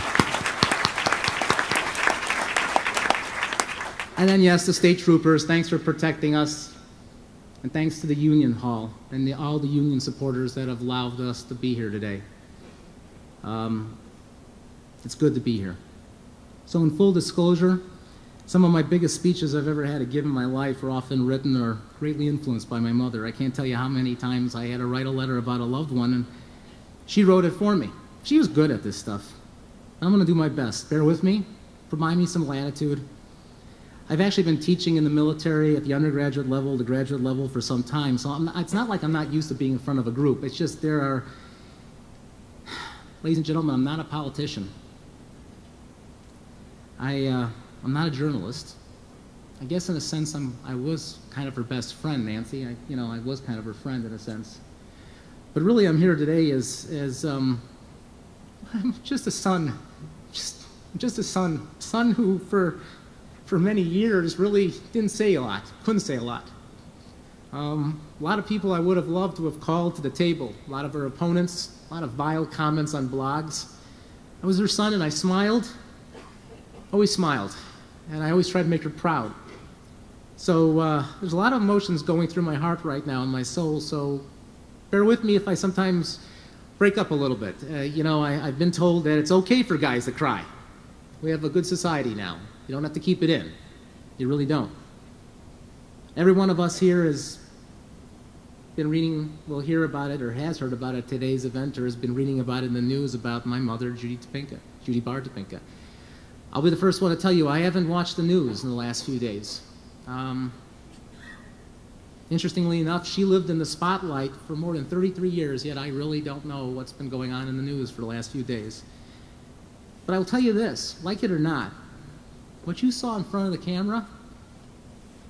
And then, yes, the state troopers, thanks for protecting us. And thanks to the Union Hall and all the union supporters that have allowed us to be here today. It's good to be here. So in full disclosure, some of my biggest speeches I've ever had to give in my life were often written or greatly influenced by my mother. I can't tell you how many times I had to write a letter about a loved one, and she wrote it for me. She was good at this stuff. I'm going to do my best. Bear with me. Provide me some latitude. I've actually been teaching in the military at the undergraduate level, the graduate level for some time, so it's not like I'm not used to being in front of a group. It's just there are, ladies and gentlemen, I'm not a politician. I'm not a journalist. I guess in a sense I was kind of her best friend, Nancy. I was kind of her friend in a sense. But really I'm here today as I'm just a son, just a son who for many years really didn't say a lot, couldn't say a lot. A lot of people I would have loved to have called to the table, a lot of her opponents, a lot of vile comments on blogs. I was her son and I smiled, always smiled, and I always tried to make her proud. So there's a lot of emotions going through my heart right now and my soul, so bear with me if I sometimes break up a little bit. I've been told that it's okay for guys to cry. We have a good society now. You don't have to keep it in. You really don't. Every one of us here has been reading, will hear about it, or has heard about it at today's event, or has been reading about it in the news about my mother, Judy Baar Topinka. I'll be the first one to tell you I haven't watched the news in the last few days. Interestingly enough, she lived in the spotlight for more than 33 years, yet I really don't know what's been going on in the news for the last few days. But I will tell you this, like it or not, what you saw in front of the camera,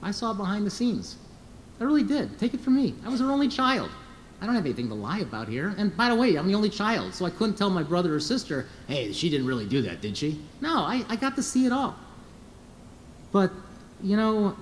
I saw behind the scenes. I really did. Take it from me. I was her only child. I don't have anything to lie about here. And by the way, I'm the only child, so I couldn't tell my brother or sister, hey, she didn't really do that, did she? No, I got to see it all. But, you know,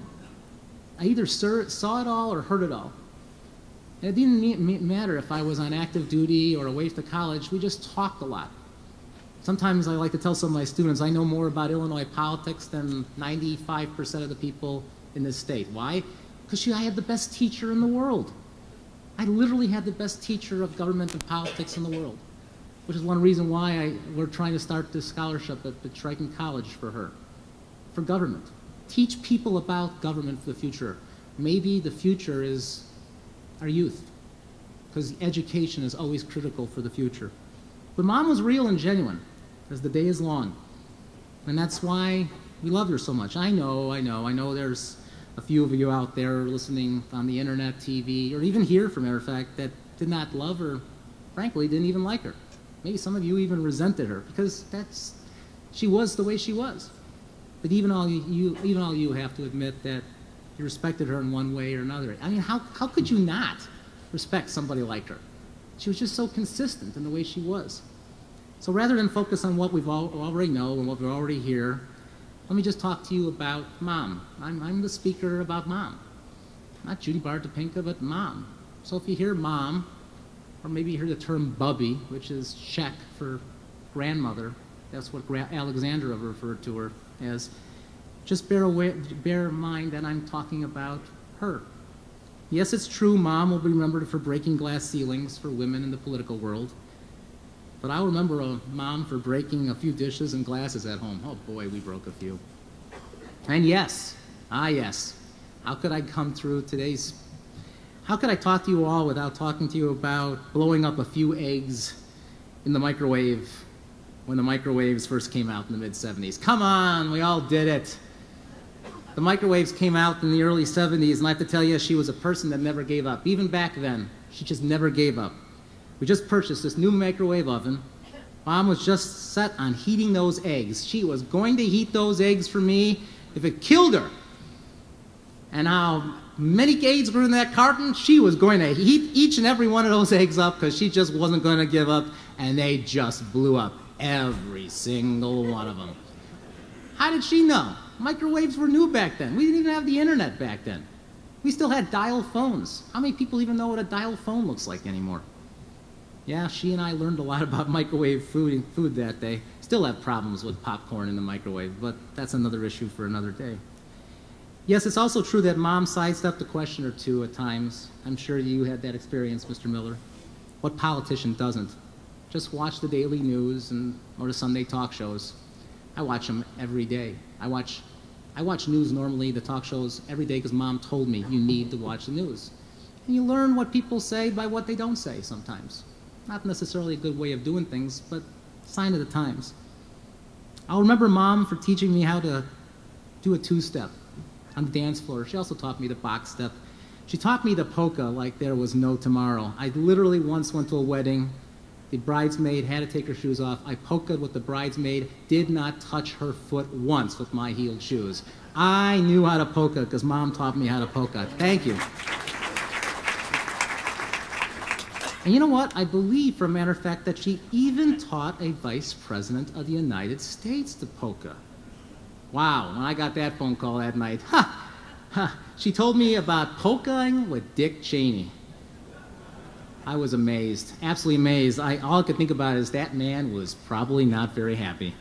I either saw it all or heard it all. And it didn't matter if I was on active duty or away from college. We just talked a lot. Sometimes I like to tell some of my students I know more about Illinois politics than 95% of the people in this state. Why? Because I had the best teacher in the world. I literally had the best teacher of government and politics in the world, which is one reason why we're trying to start this scholarship at Triton College for her, for government. Teach people about government for the future. Maybe the future is our youth, because education is always critical for the future. But Mom was real and genuine, as the day is long. And that's why we love her so much. I know there's a few of you out there listening on the internet, TV, or even here, for matter of fact, that did not love her, frankly, didn't even like her. Maybe some of you even resented her, because she was the way she was. But even all you have to admit that you respected her in one way or another. I mean, how could you not respect somebody like her? She was just so consistent in the way she was. So rather than focus on what we already know and what we already hear, let me just talk to you about Mom. I'm the speaker about Mom. Not Judy Baar Topinka, but Mom. So if you hear Mom, or maybe you hear the term Bubby, which is Czech for grandmother, that's what Alexandra referred to her as, just bear in mind that I'm talking about her. Yes, it's true, Mom will be remembered for breaking glass ceilings for women in the political world. But I'll remember a Mom for breaking a few dishes and glasses at home. Oh boy, we broke a few. And yes, yes, how could I come through how could I talk to you all without talking to you about blowing up a few eggs in the microwave when the microwaves first came out in the mid-70s? Come on, we all did it. The microwaves came out in the early 70s, and I have to tell you, she was a person that never gave up. Even back then, she just never gave up. We just purchased this new microwave oven. Mom was just set on heating those eggs. She was going to heat those eggs for me if it killed her. And how many eggs were in that carton? She was going to heat each and every one of those eggs up because she just wasn't going to give up, and they just blew up, every single one of them. How did she know? Microwaves were new back then. We didn't even have the internet back then. We still had dial phones. How many people even know what a dial phone looks like anymore? Yeah, she and I learned a lot about microwave food that day. Still have problems with popcorn in the microwave, but that's another issue for another day. Yes, it's also true that Mom sidestepped a question or two at times. I'm sure you had that experience, Mr. Miller. What politician doesn't? Just watch the daily news or the Sunday talk shows. I watch them every day. I watch news normally, the talk shows, every day because Mom told me you need to watch the news. And you learn what people say by what they don't say sometimes. Not necessarily a good way of doing things, but sign of the times. I'll remember Mom for teaching me how to do a two-step on the dance floor. She also taught me the box step. She taught me the polka like there was no tomorrow. I literally once went to a wedding. The bridesmaid had to take her shoes off. I polkaed with the bridesmaid, did not touch her foot once with my heeled shoes. I knew how to polka because Mom taught me how to polka. Thank you. And you know what? I believe, for a matter of fact, that she even taught a vice president of the United States to polka. Wow, when I got that phone call that night, she told me about polkaing with Dick Cheney. I was amazed, absolutely amazed. All I could think about is that man was probably not very happy.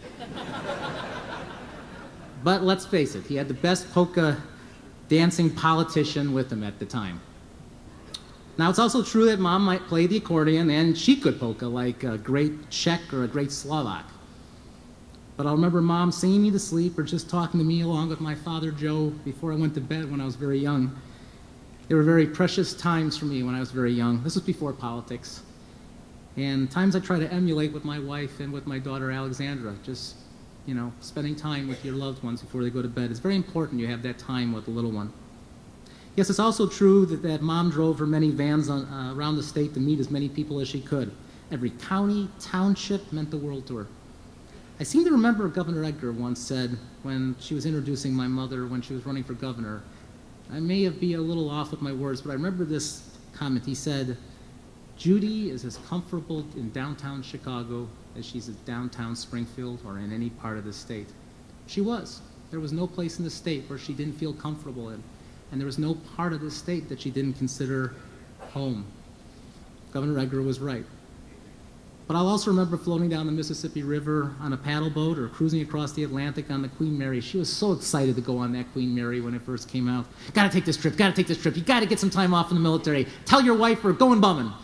But let's face it, he had the best polka dancing politician with him at the time. Now, it's also true that Mom might play the accordion, and she could polka like a great Czech or a great Slovak. But I'll remember Mom singing me to sleep or just talking to me along with my father, Joe, before I went to bed when I was very young. They were very precious times for me when I was very young. This was before politics. And times I try to emulate with my wife and with my daughter, Alexandra, just, spending time with your loved ones before they go to bed. It's very important you have that time with the little one. Yes, it's also true that Mom drove her many vans around the state to meet as many people as she could. Every county, township meant the world to her. I seem to remember Governor Edgar once said, when she was introducing my mother when she was running for governor, I may be a little off with my words, but I remember this comment. He said, Judy is as comfortable in downtown Chicago as she's in downtown Springfield or in any part of the state. She was. There was no place in the state where she didn't feel comfortable in, and there was no part of the state that she didn't consider home. Governor Edgar was right. But I'll also remember floating down the Mississippi River on a paddle boat or cruising across the Atlantic on the Queen Mary. She was so excited to go on that Queen Mary when it first came out. Gotta take this trip, gotta take this trip. You gotta get some time off in the military. Tell your wife we're going bumming.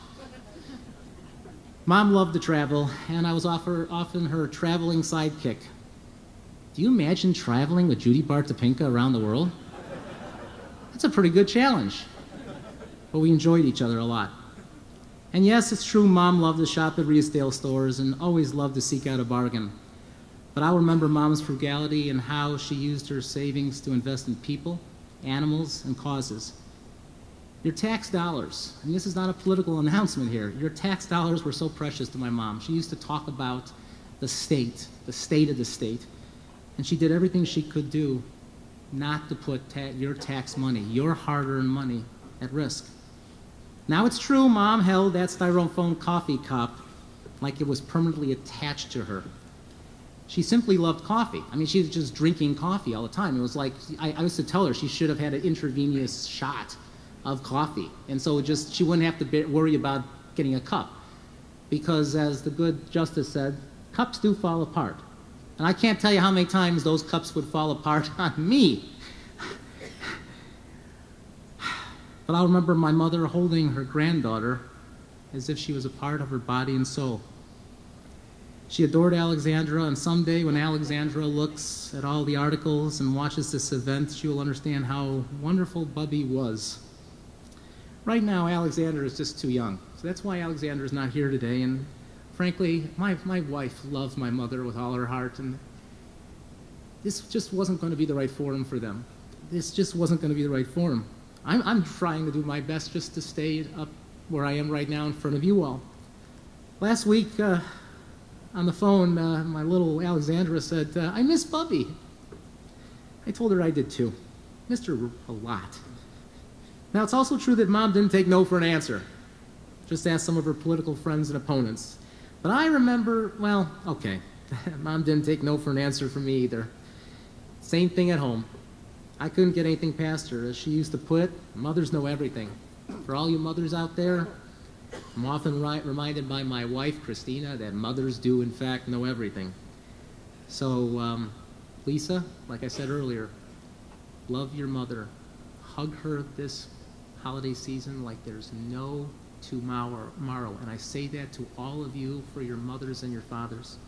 Mom loved to travel, and I was often her traveling sidekick. Do you imagine traveling with Judy Baar Topinka around the world? That's a pretty good challenge. But we enjoyed each other a lot. And yes, it's true, Mom loved to shop at Riesdale stores and always loved to seek out a bargain. But I'll remember Mom's frugality and how she used her savings to invest in people, animals, and causes. Your tax dollars, and this is not a political announcement here, your tax dollars were so precious to my mom. She used to talk about the state of the state, and she did everything she could do not to put your tax money, your hard-earned money, at risk. Now it's true, Mom held that styrofoam coffee cup like it was permanently attached to her. She simply loved coffee. I mean, she was just drinking coffee all the time. It was like, I used to tell her she should have had an intravenous shot of coffee. And so she wouldn't have to worry about getting a cup. Because as the good justice said, cups do fall apart. And I can't tell you how many times those cups would fall apart on me. But I'll remember my mother holding her granddaughter as if she was a part of her body and soul. She adored Alexandra, and someday when Alexandra looks at all the articles and watches this event, she will understand how wonderful Bubby was. Right now, Alexandra is just too young. So that's why Alexandra is not here today. And frankly, my wife loved my mother with all her heart, and this just wasn't going to be the right forum for them. This just wasn't going to be the right forum. I'm trying to do my best just to stay up where I am right now in front of you all. Last week, on the phone, my little Alexandra said, I miss Bubby. I told her I did too. Missed her a lot. Now, it's also true that Mom didn't take no for an answer. Just ask some of her political friends and opponents. But I remember, well, okay, Mom didn't take no for an answer from me either. Same thing at home. I couldn't get anything past her. As she used to put it, mothers know everything. For all you mothers out there, I'm often reminded by my wife, Christina, that mothers do, in fact, know everything. So, Lisa, like I said earlier, love your mother. Hug her this holiday season like there's no tomorrow. And I say that to all of you for your mothers and your fathers.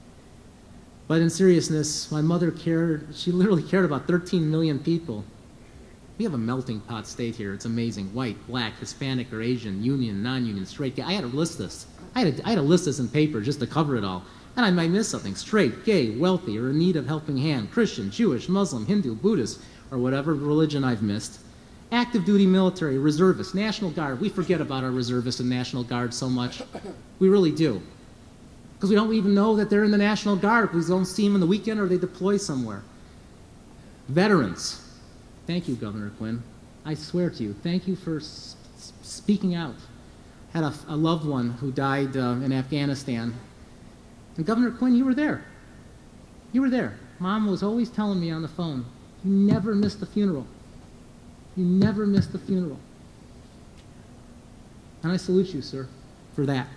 But in seriousness, my mother she literally cared about 13 million people. We have a melting pot state here. It's amazing. White, black, Hispanic or Asian, union, non-union, straight, gay. I had to list this. I had to list this in paper just to cover it all. And I might miss something. Straight, gay, wealthy, or in need of helping hand, Christian, Jewish, Muslim, Hindu, Buddhist, or whatever religion I've missed. Active duty military, reservists, National Guard. We forget about our reservists and National Guard so much. We really do. Because we don't even know that they're in the National Guard. We don't see them on the weekend or they deploy somewhere. Veterans. Thank you, Governor Quinn. I swear to you, thank you for speaking out. Had a loved one who died in Afghanistan. And Governor Quinn, you were there. You were there. Mom was always telling me on the phone, you never missed the funeral. You never missed the funeral. And I salute you, sir, for that.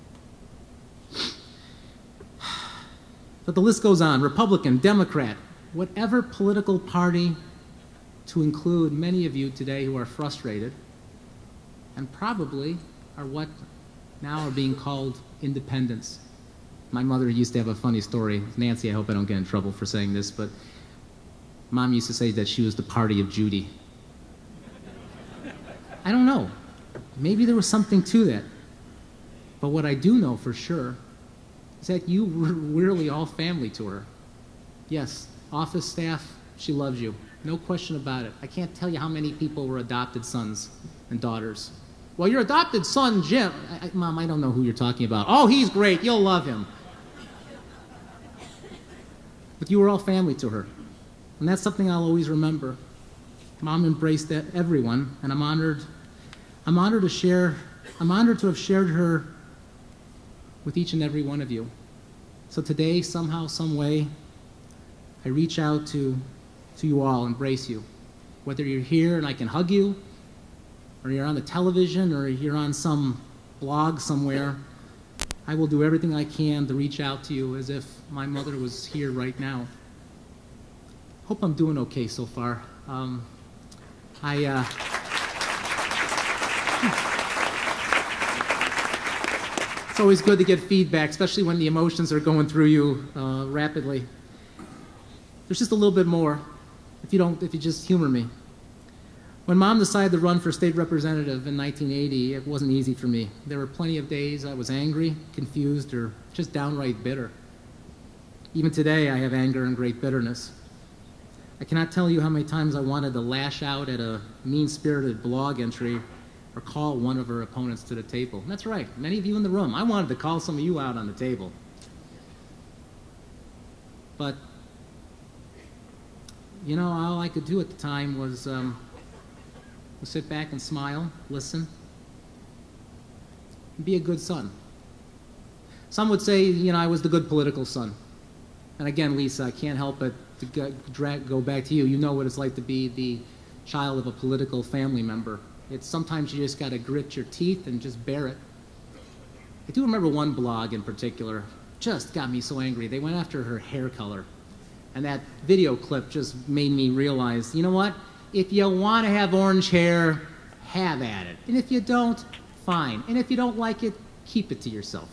But the list goes on. Republican, Democrat, whatever political party, to include many of you today who are frustrated and probably are what now are being called independents. My mother used to have a funny story. Nancy, I hope I don't get in trouble for saying this, but Mom used to say that she was the party of Judy. I don't know. Maybe there was something to that. But what I do know for sure is that you were really all family to her. Yes, office staff, she loves you. No question about it. I can't tell you how many people were adopted sons and daughters. Well, your adopted son, Jim. Mom, I don't know who you're talking about. Oh, he's great. You'll love him. But you were all family to her. And that's something I'll always remember. Mom embraced everyone, and I'm honored to have shared her with each and every one of you. So today, somehow, some way, I reach out to you all, embrace you. Whether you're here and I can hug you, or you're on the television, or you're on some blog somewhere, I will do everything I can to reach out to you as if my mother was here right now. Hope I'm doing okay so far. It's always good to get feedback, especially when the emotions are going through you rapidly. There's just a little bit more, if you just humor me. When Mom decided to run for state representative in 1980, it wasn't easy for me. There were plenty of days I was angry, confused, or just downright bitter. Even today, I have anger and great bitterness. I cannot tell you how many times I wanted to lash out at a mean-spirited blog entry or call one of her opponents to the table. And that's right, many of you in the room, I wanted to call some of you out on the table. But, you know, all I could do at the time was sit back and smile, listen, and be a good son. Some would say, you know, I was the good political son. And again, Lisa, I can't help but to go back to you. You know what it's like to be the child of a political family member. Sometimes you just got to grit your teeth and just bear it. I do remember one blog in particular just got me so angry. They went after her hair color. And that video clip just made me realize, you know what? If you want to have orange hair, have at it. And if you don't, fine. And if you don't like it, keep it to yourself.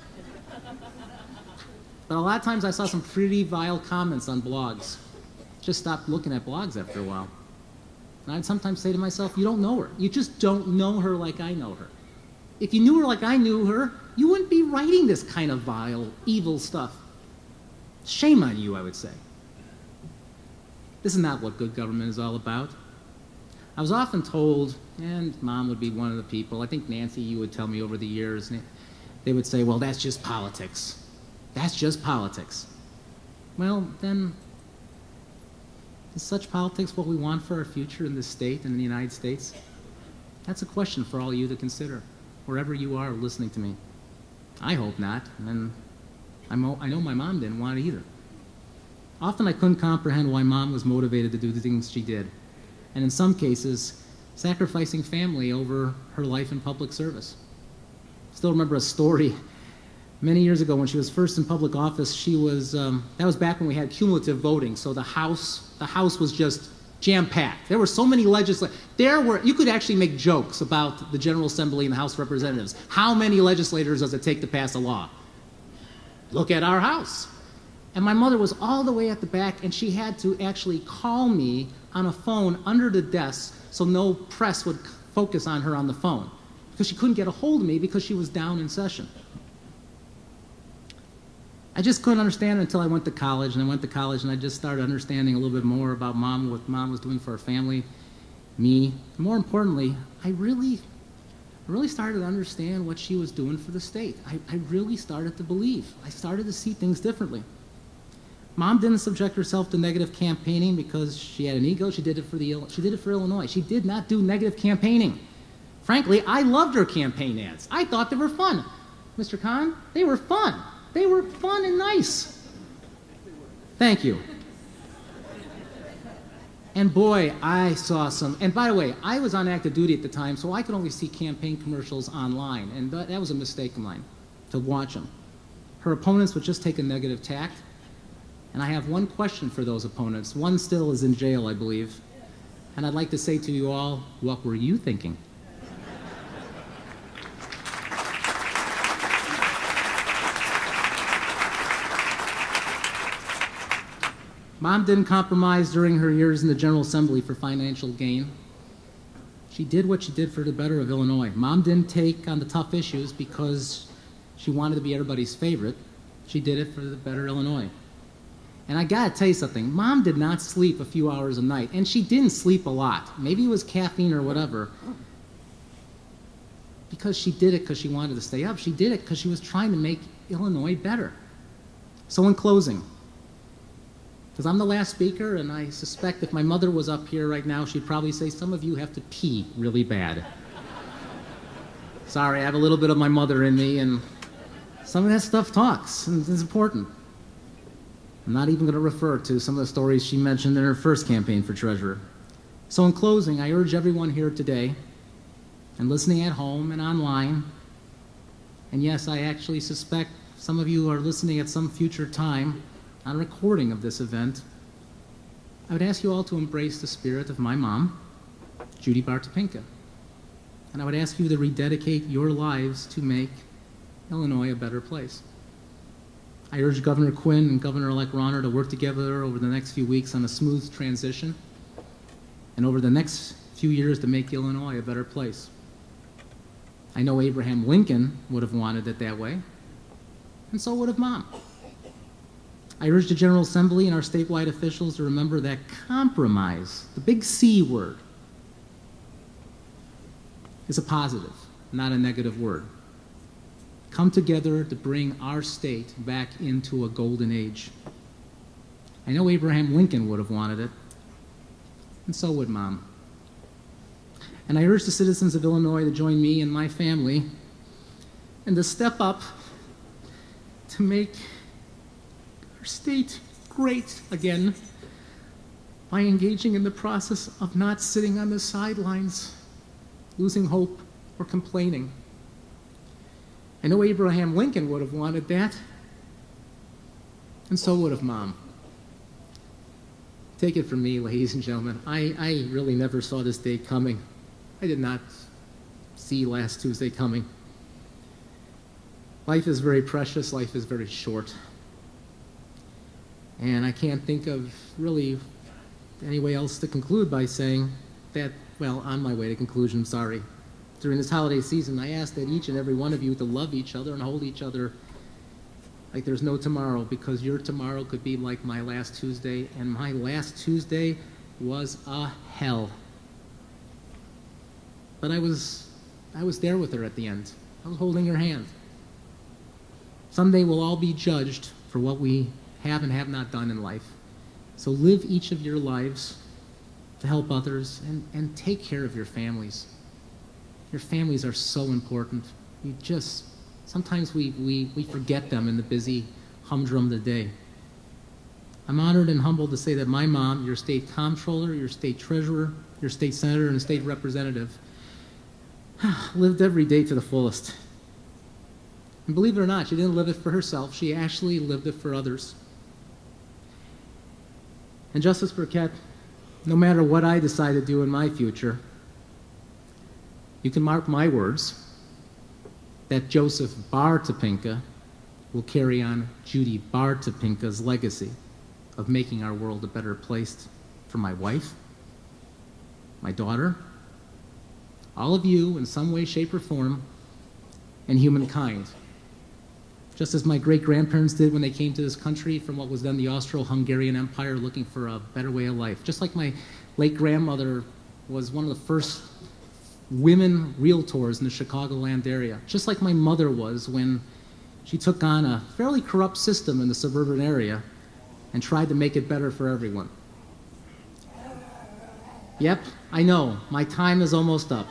But a lot of times I saw some pretty vile comments on blogs. Just stopped looking at blogs after a while. And I'd sometimes say to myself, you don't know her. You just don't know her like I know her. If you knew her like I knew her, you wouldn't be writing this kind of vile, evil stuff. Shame on you, I would say. This is not what good government is all about. I was often told, and Mom would be one of the people, I think Nancy, you would tell me over the years, they would say, well, that's just politics. That's just politics. Well, then, is such politics what we want for our future in this state and in the United States? That's a question for all of you to consider, wherever you are listening to me. I hope not, and I know my mom didn't want it either. Often I couldn't comprehend why Mom was motivated to do the things she did, and in some cases, sacrificing family over her life in public service. Still remember a story many years ago when she was first in public office. She was, that was back when we had cumulative voting, so the House was just jam-packed. There were so many legislators. You could actually make jokes about the General Assembly and the House of Representatives. How many legislators does it take to pass a law? Look at our House. And my mother was all the way at the back, and she had to actually call me on a phone under the desk so no press would focus on her on the phone, because she couldn't get a hold of me because she was down in session. I just couldn't understand it until I went to college, and I just started understanding a little bit more about Mom, what Mom was doing for her family, me. And more importantly, I really started to understand what she was doing for the state. I really started to believe. I started to see things differently. Mom didn't subject herself to negative campaigning because she had an ego. She did it for Illinois. She did not do negative campaigning. Frankly, I loved her campaign ads. I thought they were fun. Mr. Khan, they were fun. They were fun and nice. Thank you. And boy, I saw some, and by the way, I was on active duty at the time, so I could only see campaign commercials online, and that was a mistake of mine, to watch them. Her opponents would just take a negative tact, and I have one question for those opponents. One still is in jail, I believe, and I'd like to say to you all, what were you thinking? Mom didn't compromise during her years in the General Assembly for financial gain. She did what she did for the better of Illinois. Mom didn't take on the tough issues because she wanted to be everybody's favorite. She did it for the better Illinois. And I gotta tell you something, Mom did not sleep a few hours a night, and she didn't sleep a lot. Maybe it was caffeine or whatever. Because she did it because she wanted to stay up. She did it because she was trying to make Illinois better. So in closing, Because I'm the last speaker, and I suspect if my mother was up here right now, she'd probably say, some of you have to pee really bad. Sorry, I have a little bit of my mother in me, and some of that stuff talks, and it's important. I'm not even going to refer to some of the stories she mentioned in her first campaign for treasurer. So in closing, I urge everyone here today, and listening at home and online, and yes, I actually suspect some of you are listening at some future time on a recording of this event, I would ask you all to embrace the spirit of my mom, Judy Baar Topinka. And I would ask you to rededicate your lives to make Illinois a better place. I urge Governor Quinn and Governor-elect Rauner to work together over the next few weeks on a smooth transition and over the next few years to make Illinois a better place. I know Abraham Lincoln would have wanted it that way, and so would have Mom. I urge the General Assembly and our statewide officials to remember that compromise, the big C word, is a positive, not a negative word. Come together to bring our state back into a golden age. I know Abraham Lincoln would have wanted it, and so would Mom. And I urge the citizens of Illinois to join me and my family and to step up to make our state great again by engaging in the process of not sitting on the sidelines, losing hope, or complaining. I know Abraham Lincoln would have wanted that, and so would have Mom. Take it from me, ladies and gentlemen, I really never saw this day coming. I did not see last Tuesday coming. Life is very precious, life is very short. And I can't think of really any way else to conclude by saying that, well, on my way to conclusion, sorry. During this holiday season, I ask that each and every one of you to love each other and hold each other like there's no tomorrow, because your tomorrow could be like my last Tuesday, and my last Tuesday was a hell. But I was there with her at the end. I was holding her hand. Someday we'll all be judged for what we have and have not done in life. So live each of your lives to help others, and take care of your families. Your families are so important. Sometimes we forget them in the busy humdrum of the day. I'm honored and humbled to say that my mom, your state comptroller, your state treasurer, your state senator, and state representative, lived every day to the fullest. And believe it or not, she didn't live it for herself. She actually lived it for others. And Justice Burkett, no matter what I decide to do in my future, you can mark my words that Joseph Baar Topinka will carry on Judy Baar Topinka's legacy of making our world a better place for my wife, my daughter, all of you in some way, shape, or form, and humankind. Just as my great-grandparents did when they came to this country from what was then the Austro-Hungarian Empire, looking for a better way of life. Just like my late grandmother was one of the first women realtors in the Chicagoland area. Just like my mother was when she took on a fairly corrupt system in the suburban area and tried to make it better for everyone. Yep, I know, my time is almost up.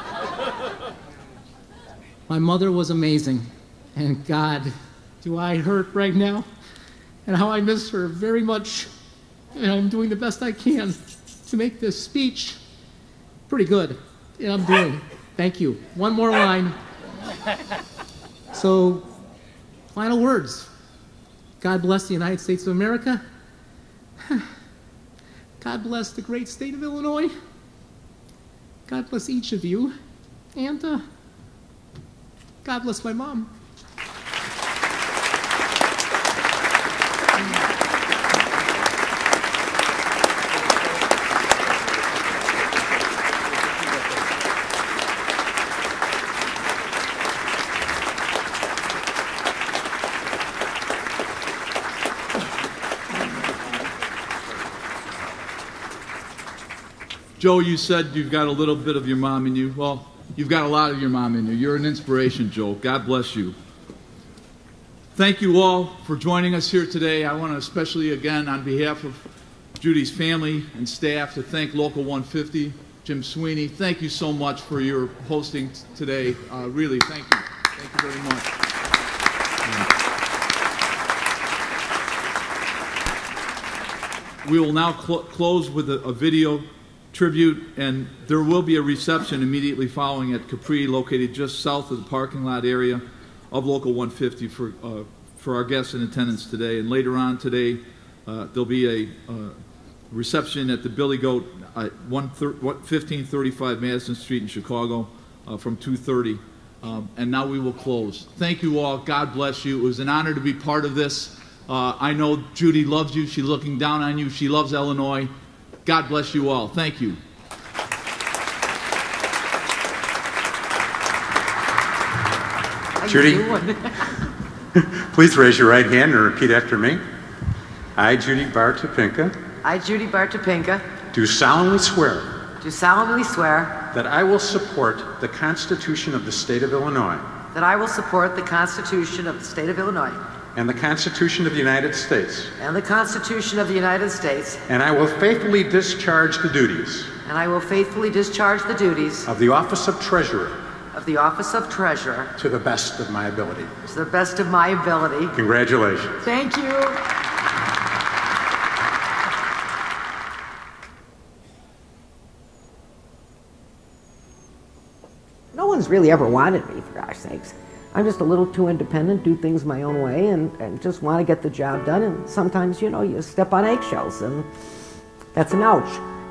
My mother was amazing. And God, do I hurt right now, and how I miss her very much. And I'm doing the best I can to make this speech pretty good. And I'm doing. Thank you. One more line. So, final words. God bless the United States of America. God bless the great state of Illinois. God bless each of you. And God bless my mom. Joe, you said you've got a little bit of your mom in you. Well, you've got a lot of your mom in you. You're an inspiration, Joe. God bless you. Thank you all for joining us here today. I want to especially, again, on behalf of Judy's family and staff, to thank Local 150, Jim Sweeney. Thank you so much for your hosting today. Really, thank you. Thank you very much. We will now close with a video tribute, and there will be a reception immediately following at Capri, located just south of the parking lot area of Local 150 for our guests in attendance today. And later on today, there'll be a reception at the Billy Goat at 1535 Madison Street in Chicago from 2:30. And now we will close. Thank you all. God bless you. It was an honor to be part of this. I know Judy loves you. She's looking down on you. She loves Illinois. God bless you all. Thank you. Judy, please raise your right hand and repeat after me. I, Judy Baar Topinka, I, Judy Baar Topinka, do solemnly swear do solemnly swear that I will support the Constitution of the State of Illinois that I will support the Constitution of the State of Illinois and the Constitution of the United States, and the Constitution of the United States, and I will faithfully discharge the duties and I will faithfully discharge the duties of the Office of Treasurer of the Office of Treasurer to the best of my ability. to the best of my ability. Congratulations. Thank you. No one's really ever wanted me, for gosh sakes. I'm just a little too independent, do things my own way, and just want to get the job done. And sometimes, you know, you step on eggshells, and that's an ouch.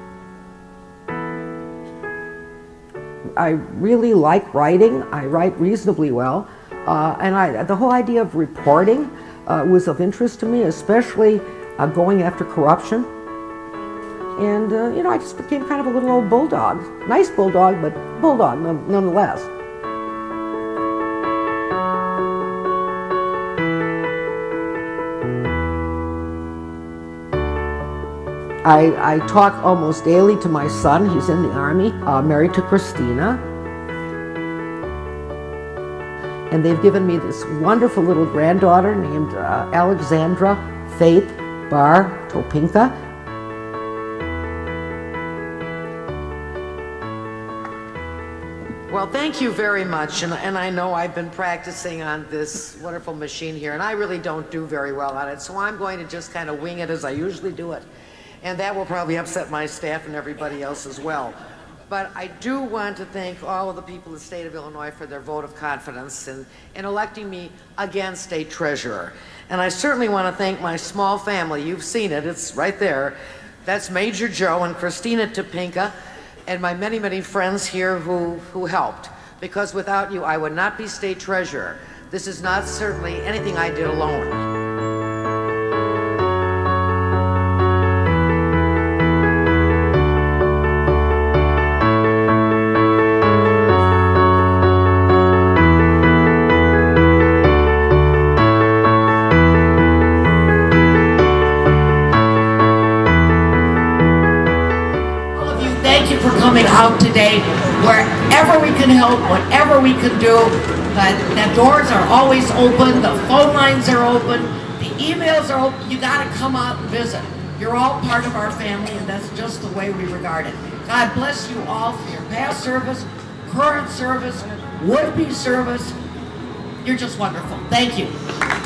I really like writing. I write reasonably well. And the whole idea of reporting was of interest to me, especially going after corruption. And, you know, I just became kind of a little old bulldog. Nice bulldog, but bulldog nonetheless. I talk almost daily to my son. He's in the Army, married to Christina. And they've given me this wonderful little granddaughter named Alexandra Faith Baar Topinka. Well, thank you very much. And I know I've been practicing on this wonderful machine here, and I really don't do very well on it, so I'm going to just kind of wing it as I usually do it. And that will probably upset my staff and everybody else as well. But I do want to thank all of the people in the state of Illinois for their vote of confidence in electing me again state treasurer. And I certainly want to thank my small family. You've seen it. It's right there. That's Major Joe and Christina Topinka and my many, many friends here who helped. Because without you, I would not be state treasurer. This is not certainly anything I did alone. Coming out today, wherever we can help, whatever we can do. The doors are always open, the phone lines are open, the emails are open. You got to come out and visit. You're all part of our family, and that's just the way we regard it. God bless you all for your past service, current service, would-be service. You're just wonderful. Thank you.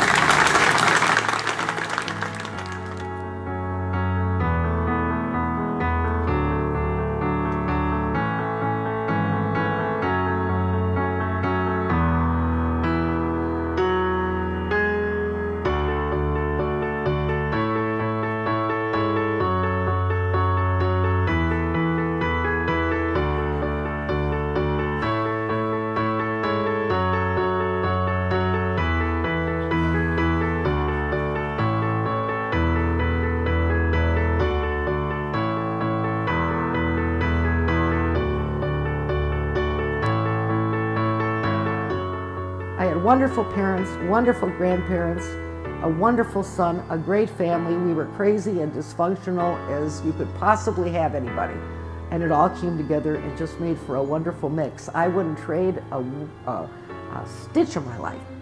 Wonderful parents, wonderful grandparents, a wonderful son, a great family. We were crazy and dysfunctional as you could possibly have anybody. And it all came together and just made for a wonderful mix. I wouldn't trade a stitch of my life